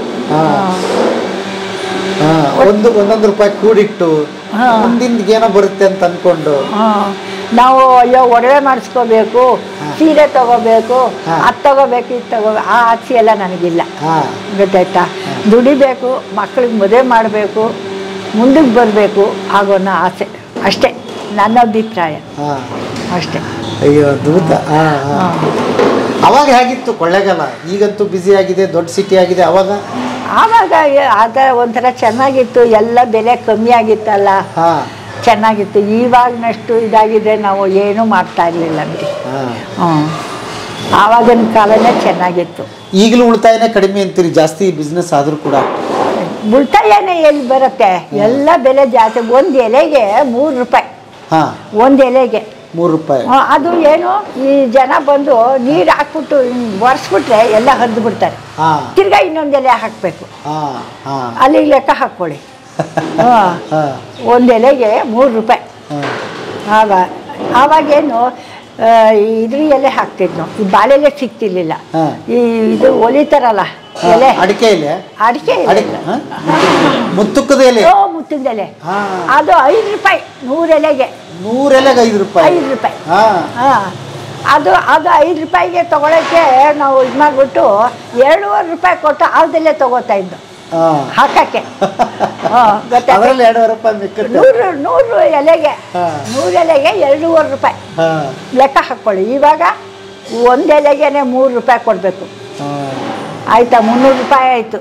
ಒಂದು ಒಂದೊಂದು ರೂಪಾಯಿ ಕೂಡಿಟ್ಟು ಮುಂದಿನ ಏನೋ ಬರುತ್ತೆ ಅಂತ ಅನ್ಕೊಂಡು ನಾವು ಅಯ್ಯೋ ಒಡವೆ ಮಾಡಿಸ್ಕೋಬೇಕು, ಸೀರೆ ತಗೋಬೇಕು, ಅದು ತಗೋಬೇಕು, ಇದು ತಗೋ ಆ ಆಸೆ ಎಲ್ಲ ನನಗಿಲ್ಲ. ಗೊತ್ತಾಯ್ತಾ? ದುಡಿಬೇಕು, ಮಕ್ಕಳಿಗೆ ಮದುವೆ ಮಾಡಬೇಕು, ಮುಂದಕ್ಕೆ ಬರಬೇಕು ಆಗೋನ ಆಸೆ ಅಷ್ಟೇ ನನ್ನ ಅಭಿಪ್ರಾಯ. ಅಷ್ಟೇ. ಅಯ್ಯೋ ಅದ್ಭುತ. ಅವಾಗ ಹೇಗಿತ್ತು ಕೊಳ್ಳೇಗಾಲ? ಈಗಂತೂ ಬ್ಯುಸಿ ಆಗಿದೆ, ದೊಡ್ಡ ಸಿಟಿ ಆಗಿದೆ. ಅವಾಗ ಆವಾಗ ಆಗ ಒಂಥರ ಚೆನ್ನಾಗಿತ್ತು. ಎಲ್ಲ ಬೆಲೆ ಕಮ್ಮಿ ಆಗಿತ್ತಲ್ಲ, ಚೆನ್ನಾಗಿತ್ತು. ಇವಾಗನಷ್ಟು ಇದಾಗಿದೆ ನಾವು ಏನೂ ಮಾಡ್ತಾ ಇರಲಿಲ್ಲ ಬಿಡಿ. ಹ್ಞೂ, ಆವಾಗಿನ ಕಾಲನೇ ಚೆನ್ನಾಗಿತ್ತು. ಈಗಲೂ ಉಳಿತಾಯನೇ ಕಡಿಮೆ ಅಂತೀರಿ, ಜಾಸ್ತಿ ಬಿಸ್ನೆಸ್ ಆದರೂ ಕೂಡ? ಉಳಿತಾಯನೇ ಎಲ್ಲಿ ಬರುತ್ತೆ, ಎಲ್ಲ ಬೆಲೆ ಜಾಸ್ತಿ. ಒಂದು ಎಲೆಗೆ ಮೂರು ರೂಪಾಯಿ. ಹಾಂ, ಒಂದು ಎಲೆಗೆ ಮೂರು ರೂಪಾಯಿ. ಆ, ಅದು ಏನು ಈ ಜನ ಬಂದು ನೀರು ಹಾಕ್ಬಿಟ್ಟು ಒರೆಸ್ಬಿಟ್ರೆ ಎಲ್ಲ ಹರಿದು ಬಿಡ್ತಾರೆ. ಹಾಂ ತಿರ್ಗಾ ಇನ್ನೊಂದು ಎಲೆ ಹಾಕಬೇಕು. ಹಾಂ ಹಾಂ ಅಲ್ಲಿ ಲೆಕ್ಕ ಹಾಕ್ಕೊಳ್ಳಿ. ಹಾಂ ಒಂದು ಎಲೆಗೆ ಮೂರು ರೂಪಾಯಿ. ಆಗ ಆವಾಗೇನು ಇದ್ರ ಎಲೆ ಹಾಕ್ತಿದ್ನು, ಈ ಬಾಳೆಲೆ ಸಿಗ್ತಿರ್ಲಿಲ್ಲ. ಈ ಇದು ಒಲಿತಾರಲ್ಲ ಎಲೆ, ಅಡಿಕೆ ಎಲೆ, ಅಡಿಕೆ ಮುತ್ತುಕದ ಎಲೆ, ಮುತ್ತುಕದ ಎಲೆ, ಅದು ಐದು ರೂಪಾಯಿ ನೂರು ಎಲೆಗೆ. ನೂರು ಎಲೆಗೆ ಐದು ರೂಪಾಯಿ. ಐದು ರೂಪಾಯಿ. ಹಾಂ ಹಾಂ ಅದು ಅದು ಐದು ರೂಪಾಯಿಗೆ ತಗೊಳಕ್ಕೆ ನಾವು ಇದು ಮಾಡಿಬಿಟ್ಟು ಎರಡೂವರೆ ರೂಪಾಯಿ ಕೊಟ್ಟು ಅದೆಲ್ಲೇ ತಗೋತಾ ಇದ್ದು ಹಾಕಕ್ಕೆ. ಅದರಲ್ಲಿ ಎರಡೂವರೆ ರೂಪಾಯಿ ಮಿಕ್ಕತ್ತೆ. ನೂರು ನೂರು ಎಲೆಗೆ ನೂರು ಎಲೆಗೆ ಎರಡೂವರೆ ರೂಪಾಯಿ ಲೆಕ್ಕ ಹಾಕ್ಕೊಳ್ಳಿ. ಇವಾಗ ಒಂದು ಎಲೆಗೆನೆ ಮೂರು ರೂಪಾಯಿ ಕೊಡಬೇಕು. ಆಯ್ತಾ, ಮುನ್ನೂರು ರೂಪಾಯಿ ಆಯಿತು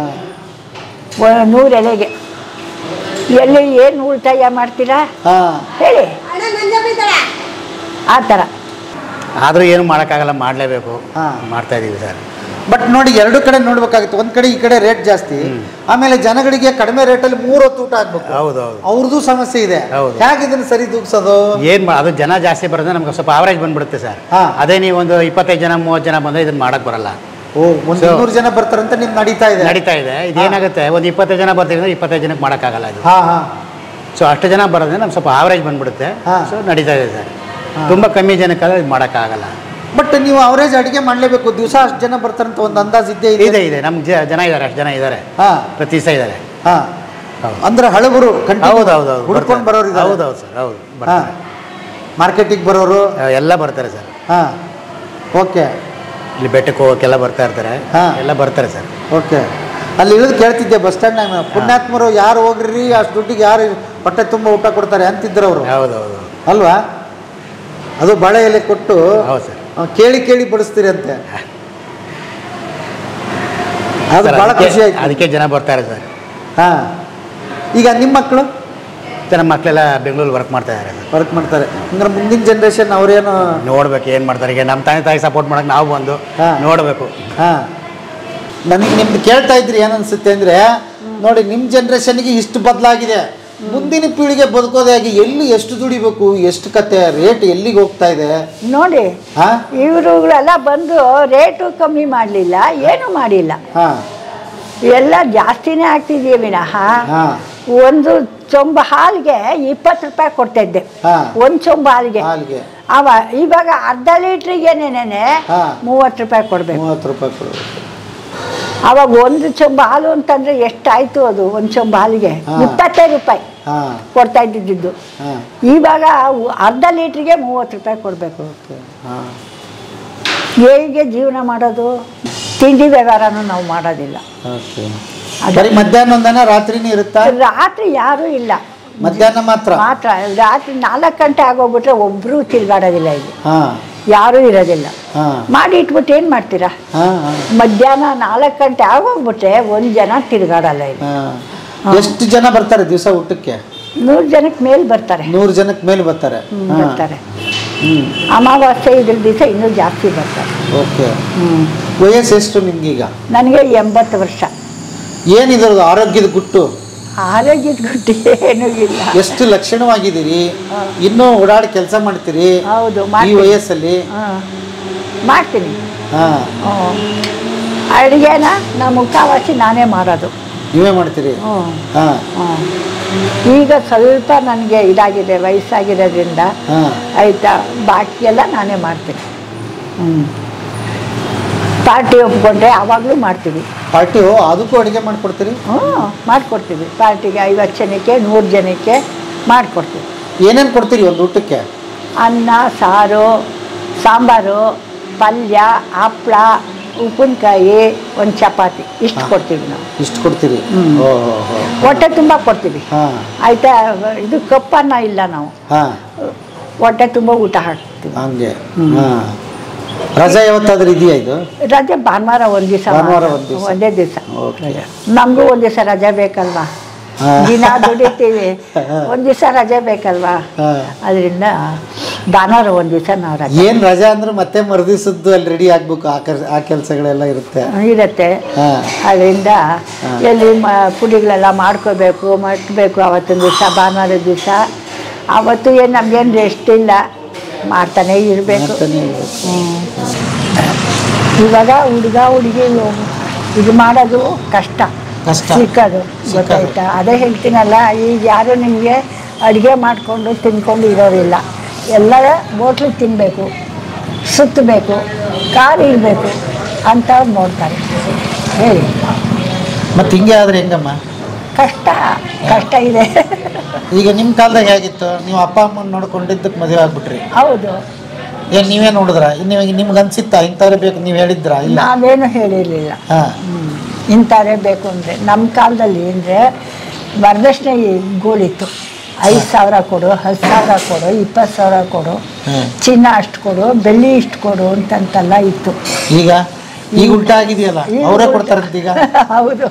ನೂರು ಎಲೆಗೆ. ಎಲ್ಲಿ ಏನು ಉಳಿತಾಯ ಮಾಡ್ತೀರಾ ಹೇಳಿ, ಆ ಥರ. ಆದರೂ ಏನು ಮಾಡೋಕ್ಕಾಗಲ್ಲ, ಮಾಡಲೇಬೇಕು, ಮಾಡ್ತಾ ಇದ್ದೀವಿ ಸರ್. ಬಟ್ ನೋಡಿ, ಎರಡು ಕಡೆ ನೋಡ್ಬೇಕಾಗುತ್ತೆ. ಒಂದ್ ಕಡೆ ಈ ಕಡೆ ರೇಟ್ ಜಾಸ್ತಿ, ಆಮೇಲೆ ಜನಗಳಿಗೆ ಕಡಿಮೆ ರೇಟಲ್ಲಿ ಮೂರು ಹೊತ್ತು ಊಟ ಆಗ್ಬೇಕು. ಹೌದೌದು, ಅವ್ರದ್ದು ಸಮಸ್ಯೆ ಇದೆ. ಹೇಗೆ ಇದನ್ನು ಸರಿ ತೂಗಿಸೋದು? ಏನು ಅದು ಜನ ಜಾಸ್ತಿ ಬರೋದ್ರೆ ನಮ್ಗೆ ಸ್ವಲ್ಪ ಆವರೇಜ್ ಬಂದ್ಬಿಡುತ್ತೆ ಸರ್. ಅದೇ ನೀವು ಒಂದು ಇಪ್ಪತ್ತೈದು ಜನ ಮೂವತ್ತು ಜನ ಬಂದರೆ ಇದನ್ನ ಮಾಡಕ್ಕೆ ಬರಲ್ಲ. ಓ, ಒಂದು ಇನ್ನೂರು ಜನ ಬರ್ತಾರಂತ ನಿಮ್ಗೆ ನಡೀತಾ ಇದೆ? ನಡೀತಾ ಇದೆ. ಇದೇನಾಗುತ್ತೆ, ಒಂದು ಇಪ್ಪತ್ತೈದು ಜನ ಬರ್ತೀವಿ ಅಂದ್ರೆ ಇಪ್ಪತ್ತೈದು ಜನಕ್ಕೆ ಮಾಡೋಕ್ಕಾಗಲ್ಲ ಇದು. ಹಾಂ ಹಾಂ ಸೊ ಅಷ್ಟು ಜನ ಬರೋದ್ರೆ ನಮ್ಗೆ ಸ್ವಲ್ಪ ಆವರೇಜ್ ಬಂದ್ಬಿಡುತ್ತೆ. ಸೊ ನಡೀತಾ ಇದೆ ಸರ್. ತುಂಬ ಕಮ್ಮಿ ಜನಕ್ಕಾದ್ರೆ ಇದು ಮಾಡೋಕ್ಕಾಗಲ್ಲ. ಬಟ್ ನೀವು ಅವರೇಜ್ ಅಡುಗೆ ಮಾಡಲೇಬೇಕು. ದಿವಸ ಅಷ್ಟು ಜನ ಬರ್ತಾರಂತ ಒಂದು ಅಂದಾಜು ಇದ್ದೇ ಇದೆ? ಇದೆ ಇದೆ ನಮ್ಗೆ ಜನ ಇದ್ದಾರೆ, ಅಷ್ಟು ಜನ ಇದ್ದಾರೆ. ಹಾಂ, ಪ್ರತಿ ದಿವಸ ಇದ್ದಾರೆ. ಹಾಂ, ಅಂದ್ರೆ ಹಳಬರು ಹೌದು ಹೌದು ಹುಡ್ಕೊಂಡು ಬರೋರು ಇದ್ದಾರೆ. ಹೌದು ಹೌದು ಸರ್, ಹೌದು. ಹಾಂ, ಮಾರ್ಕೆಟಿಗೆ ಬರೋರು ಎಲ್ಲ ಬರ್ತಾರೆ ಸರ್. ಹಾಂ, ಓಕೆ. ಇಲ್ಲಿ ಬೆಟ್ಟಕ್ಕೆ ಹೋಗೋಕ್ಕೆಲ್ಲ ಬರ್ತಾ ಇರ್ತಾರೆ. ಹಾಂ, ಎಲ್ಲ ಬರ್ತಾರೆ ಸರ್. ಓಕೆ. ಅಲ್ಲಿ ಇಳಿದು ಕೇಳ್ತಿದ್ದೆ ಬಸ್ ಸ್ಟ್ಯಾಂಡ್ನಾಗ, ಪುಣ್ಯಾತ್ಮರು ಯಾರು ಹೋಗ್ರಿ ಅಷ್ಟು ದುಡ್ಡಿಗೆ ಯಾರು ಹೊಟ್ಟೆ ತುಂಬ ಊಟ ಕೊಡ್ತಾರೆ ಅಂತಿದ್ರು ಅವರು. ಹೌದು ಹೌದು ಅಲ್ವಾ? ಅದು ಬಾಳೆ ಎಲೆ ಕೊಟ್ಟು ಹೌದು ಸರ್, ಕೇಳಿ ಕೇಳಿ ಬಡಿಸ್ತೀರಿ ಅಂತೆ. ಅದು ಭಾಳ ಖುಷಿ ಆಯ್ತು. ಅದಕ್ಕೆ ಜನ ಬರ್ತಾರೆ ಸರ್. ಹಾಂ, ಈಗ ನಿಮ್ಮ ಮಕ್ಕಳು? ನಮ್ಮ ಮಕ್ಕಳೆಲ್ಲ ಬೆಂಗಳೂರು ವರ್ಕ್ ಮಾಡ್ತಾ ಇದ್ದಾರೆ ಸರ್. ವರ್ಕ್ ಮಾಡ್ತಾರೆ ಅಂದ್ರೆ ಮುಂದಿನ ಜನ್ರೇಷನ್ ಅವ್ರೇನು ನೋಡ್ಬೇಕು ಏನು ಮಾಡ್ತಾರೆ. ಈಗ ನಮ್ಮ ತಂದೆ ತಾಯಿ ಸಪೋರ್ಟ್ ಮಾಡೋಕೆ ನಾವು ಬಂದು ನೋಡಬೇಕು. ಹಾಂ, ನನಗೆ ನಿಮ್ದು ಕೇಳ್ತಾ ಇದ್ರಿ ಏನನ್ಸುತ್ತೆ ಅಂದರೆ, ನೋಡಿ ನಿಮ್ಮ ಜನ್ರೇಷನ್ಗೆ ಇಷ್ಟು ಬದಲಾಗಿದೆ, ಮುಂದಿನ ಪೀಳಿಗೆ ಬದುಕೋದೇ ಆಗಿ ಎಲ್ಲಿ ಎಷ್ಟು ದುಡಿಬೇಕು, ಎಷ್ಟು ಕತೆ, ರೇಟ್ ಎಲ್ಲಿಗೆ ಹೋಗ್ತಾ ಇದೆ ನೋಡಿ. ಇವರುಗಳೆಲ್ಲ ಬಂದು ರೇಟು ಕಮ್ಮಿ ಮಾಡಲಿಲ್ಲ, ಏನು ಮಾಡಿಲ್ಲ. ಹಾಂ, ಎಲ್ಲ ಜಾಸ್ತಿನೇ ಆಗ್ತಿದೆಯೇ ವಿನಃ. ಒಂದು ಚೊಂಬ ಹಾಲಿಗೆ ಇಪ್ಪತ್ತು ರೂಪಾಯಿ ಕೊಡ್ತಾ ಇದ್ದೆ, ಒಂದು ಚೊಂಬ ಹಾಲಿಗೆ. ಅವ ಇವಾಗ ಅರ್ಧ ಲೀಟ್ರಿಗೆನೇನೆ ಮೂವತ್ತು ರೂಪಾಯಿ ಕೊಡ್ಬೇಕು. ಮೂವತ್ತು ರೂಪಾಯಿ ಕೊಡ್ಬೇಕು. ಅವಾಗ ಒಂದು ಚೊಂಬ ಹಾಲು ಅಂತಂದ್ರೆ ಎಷ್ಟಾಯ್ತು? ಅದು ಒಂದು ಚೊಂಬ ಹಾಲಿಗೆ ಇಪ್ಪತ್ತೈದು ರೂಪಾಯಿ ಕೊಡ್ತಾ ಇದ್ದಿದ್ದು. ಇವಾಗ ಅರ್ಧ ಲೀಟ್ರಿಗೆ ಮೂವತ್ತು ರೂಪಾಯಿ ಕೊಡಬೇಕು. ಹೇಗೆ ಜೀವನ ಮಾಡೋದು? ತಿಂಡಿ ವ್ಯವಹಾರನೂ ನಾವು ಮಾಡೋದಿಲ್ಲ. ಮಧ್ಯಾಹ್ನ ಒಂದನ ರಾತ್ರಿನೇ ಇರುತ್ತಾ? ರಾತ್ರಿ ಯಾರೂ ಇಲ್ಲ, ಮಧ್ಯಾಹ್ನ ಮಾತ್ರ ಮಾತ್ರ. ರಾತ್ರಿ ನಾಲ್ಕು ಗಂಟೆ ಆಗೋಗ್ಬಿಟ್ರೆ ಒಬ್ರು ತಿರ್ಗಾಡೋದಿಲ್ಲ, ಇಲ್ಲಿ ಯಾರೂ ಇರೋದಿಲ್ಲ. ಮಾಡಿ ಇಟ್ಬಿಟ್ಟು ಏನು ಮಾಡ್ತೀರಾ? ಮಧ್ಯಾಹ್ನ ನಾಲ್ಕು ಗಂಟೆ ಆಗೋಗ್ಬಿಟ್ರೆ ಒಂದು ಜನ ತಿರ್ಗಾಡಲ್ಲ ಇಲ್ಲಿ. ಎಷ್ಟು ಜನ ಬರ್ತಾರೆ ದಿವಸ ಊಟಕ್ಕೆ? ನೂರು ಜನಕ್ಕೆ ಮೇಲೆ ಬರ್ತಾರೆ. ನೂರು ಜನಕ್ಕೆ ಮೇಲೆ ಬರ್ತಾರೆ ಬರ್ತಾರೆ ಅಮಾವಾಸ್ಯೆ ಇದ್ರ ದಿವಸ ಇನ್ನೂ ಜಾಸ್ತಿ ಬರ್ತಾರೆ. ಓಕೆ. ವಯಸ್ಸು ಎಷ್ಟು ನಿಮ್ಗೀಗ? ನನಗೆ ಎಂಬತ್ತು ವರ್ಷ. ಏನಿದ್ರದ್ದು ಆರೋಗ್ಯದ ಗುಟ್ಟು? ಆರೋಗ್ಯದ ಗುಟ್ಟು ಏನೂ ಇಲ್ಲ. ಎಷ್ಟು ಲಕ್ಷಣವಾಗಿದ್ದೀರಿ, ಇನ್ನೂ ಓಡಾಡಿ ಕೆಲಸ ಮಾಡ್ತೀರಿ. ಹೌದು, ಈ ವಯಸ್ಸಲ್ಲಿ ಮಾಡ್ತೀನಿ. ಹಾಂ, ಅಡುಗೆನ ನಮ್ಮ ಮುಖವಾಸಿ ನಾನೇ ಮಾಡೋದು. ನೀವೇ ಮಾಡ್ತೀರಿ? ಹಾಂ. ಈಗ ಸ್ವಲ್ಪ ನನಗೆ ಇದಾಗಿದೆ, ವಯಸ್ಸಾಗಿರೋದ್ರಿಂದ ಆಯಿತಾ, ಬಾಕಿ ಎಲ್ಲ ನಾನೇ ಮಾಡ್ತೀನಿ. ಹ್ಞೂ, ಪಾರ್ಟಿ ಒಪ್ಕೊಂಡ್ರೆ ಆವಾಗಲೂ ಮಾಡ್ತೀವಿ. ಪಾರ್ಟಿ ಅದಕ್ಕೂ ಅಡುಗೆ ಮಾಡಿಕೊಡ್ತೀರಿ? ಹ್ಞೂ, ಮಾಡಿಕೊಡ್ತೀವಿ. ಪಾರ್ಟಿಗೆ ಐವತ್ತು ಜನಕ್ಕೆ ನೂರು ಜನಕ್ಕೆ ಮಾಡಿಕೊಡ್ತೀವಿ. ಏನೇನು ಕೊಡ್ತೀರಿ ಒಂದು ಊಟಕ್ಕೆ? ಅನ್ನ, ಸಾರು, ಸಾಂಬಾರು, ಪಲ್ಯ, ಹಪ್ಪಳ, ಉಪ್ಪಿನಕಾಯಿ, ಒಂದು ಚಪಾತಿ, ಇಷ್ಟು ಕೊಡ್ತೀವಿ ನಾವು. ಇಷ್ಟು ಕೊಡ್ತೀರಿ? ಹೊಟ್ಟೆ ತುಂಬ ಕೊಡ್ತೀವಿ. ಆಯಿತಾ, ಇದು ಕಪ್ಪನ್ನ ಇಲ್ಲ ನಾವು. ಹೊಟ್ಟೆ ತುಂಬ ಊಟ ಹಾಕ್ತೀವಿ. ಹಂಗೆ. ರಜೆ ಯಾವತ್ತಾದ್ರೂ ಇದೆಯಾ ಇದು? ರಜೆ ಭಾನುವಾರ ಒಂದು ದಿವಸ. ಭಾನುವಾರ ಒಂದು ದಿವಸ, ಒಂದೇ ದಿವಸ. ನಮಗೂ ಒಂದು ದಿವಸ ರಜೆ ಬೇಕಲ್ವಾ? ದಿನ ದುಡಿತೀವಿ, ಒಂದು ದಿವಸ ರಜೆ ಬೇಕಲ್ವಾ? ಅದರಿಂದ ಭಾನುವಾರ ಒಂದು ದಿವಸ ನಾವು ರಜೆ. ಏನು ರಜೆ ಅಂದ್ರೆ ಮತ್ತೆ ಮರುದಿವಸದ್ದು ಅಲ್ಲಿ ರೆಡಿ ಆಗ್ಬೇಕು, ಆ ಕೆಲ್ಸ ಆ ಕೆಲಸಗಳೆಲ್ಲ ಇರುತ್ತೆ ಇರುತ್ತೆ. ಅದರಿಂದ ಎಲ್ಲಿ ಮ ಪುಡಿಗಳೆಲ್ಲ ಮಾಡ್ಕೋಬೇಕು, ಮಟ್ಟಬೇಕು. ಅವತ್ತೊಂದು ದಿವಸ ಭಾನುವಾರ ದಿವಸ ಅವತ್ತು ಏನು ನಮಗೇನು ರೆಸ್ಟ್ ಇಲ್ಲ. ಮಾಡ್ತಾನೆ ಇರಬೇಕು. ಇವಾಗ ಹುಡುಗ ಹುಡುಗಿ ಇದು ಮಾಡೋದು ಕಷ್ಟ, ಕಷ್ಟ ಸಿಕ್ಕೋದು ಗೊತ್ತಾಯ್ತಾ. ಅದೇ ಹೇಳ್ತೀನಲ್ಲ, ಈಗ ಯಾರು ನಿಮಗೆ ಅಡುಗೆ ಮಾಡಿಕೊಂಡು ತಿನ್ಕೊಂಡು ಇರೋರಿಲ್ಲ. ಎಲ್ಲರ ಬೋಟ್ಲು ತಿನ್ನಬೇಕು, ಸುತ್ತಬೇಕು, ಕಾರು ಇರಬೇಕು ಅಂತವ್ರು ನೋಡ್ತಾರೆ. ಹೇಳಿ ಮತ್ತು ಹಿಂಗೆ ಆದರೆ ಹೆಂಗಮ್ಮ? ಕಷ್ಟ ಕಷ್ಟ ಇದೆ. ಈಗ ನಿಮ್ಮ ಕಾಲದಾಗ ಹೇಗಿತ್ತು? ನೀವು ಅಪ್ಪ ಅಮ್ಮನ ನೋಡ್ಕೊಂಡಿದ್ದಕ್ಕೆ ಮದುವೆ ಆಗ್ಬಿಟ್ರಿ. ಹೌದು. ಏನು ನೀವೇ ನೋಡಿದ್ರ? ನೀವು ನಿಮ್ಗೆ ಅನ್ಸಿತ್ತಾ ಇಂಥವ್ರೆ ಬೇಕು ನೀವು ಹೇಳಿದ್ರಾ? ಇಲ್ಲ, ನಾವೇನು ಹೇಳಿರಲಿಲ್ಲ. ಹಾಂ, ಇಂಥವೇ ಬೇಕು ಅಂದರೆ. ನಮ್ಮ ಕಾಲದಲ್ಲಿ ಅಂದರೆ ವರದಕ್ಷಿಣೆ ಗೋಳಿತ್ತು. ಐದು ಸಾವಿರ ಕೊಡು, ಹತ್ತು ಸಾವಿರ ಕೊಡು, ಇಪ್ಪತ್ತು ಸಾವಿರ ಕೊಡು, ಚಿನ್ನ ಅಷ್ಟು ಕೊಡು, ಬೆಳ್ಳಿ ಇಷ್ಟು ಕೊಡು ಅಂತಂತೆಲ್ಲ ಇತ್ತು. ಈಗ ಈಗ ಉಲ್ಟಾ ಆಗಿದೆಯಲ್ಲ, ಅವರೇ ಕೊಡ್ತಾರಂತ ಈಗ. ಹೌದು.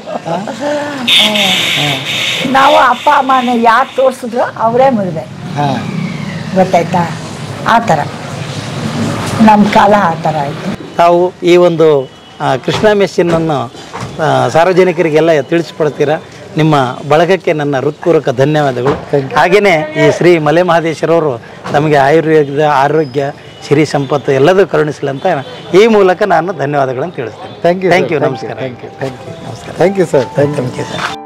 ನಾವು ಅಪ್ಪ ಅಮ್ಮನ ಯಾರು ತೋರಿಸಿದ್ರು ಅವರೇ ಮದುವೆ. ಗೊತ್ತಾಯ್ತಾ? ಆ ಥರ ನಮ್ಮ ಕಾಲ ಆ ಥರ ಆಯಿತು. ತಾವು ಈ ಒಂದು ಕೃಷ್ಣ ಮೆಸ್ಸಿನನ್ನು ಸಾರ್ವಜನಿಕರಿಗೆಲ್ಲ ತಿಳಿಸ್ಕೊಡ್ತೀರಾ. ನಿಮ್ಮ ಬಳಗಕ್ಕೆ ನನ್ನ ಹೃತ್ಪೂರ್ವಕ ಧನ್ಯವಾದಗಳು. ಹಾಗೆಯೇ ಈ ಶ್ರೀ ಮಲೆ ಮಹದೇಶ್ವರವರು ನಮಗೆ ಆಯುರ್ವೇದ, ಆರೋಗ್ಯ, ಸಿರಿ ಸಂಪತ್ತು ಎಲ್ಲದೂ ಕರುಣಿಸಲಿ ಅಂತ ಈ ಮೂಲಕ ನಾನು ಧನ್ಯವಾದಗಳನ್ನು ತಿಳಿಸ್ತೇನೆ. ಥ್ಯಾಂಕ್ ಯು ಥ್ಯಾಂಕ್ ಯು ನಮಸ್ಕಾರ. ಥ್ಯಾಂಕ್ ಯು ಥ್ಯಾಂಕ್ ಯು ನಮಸ್ಕಾರ. Thank you sir. Thank you sir.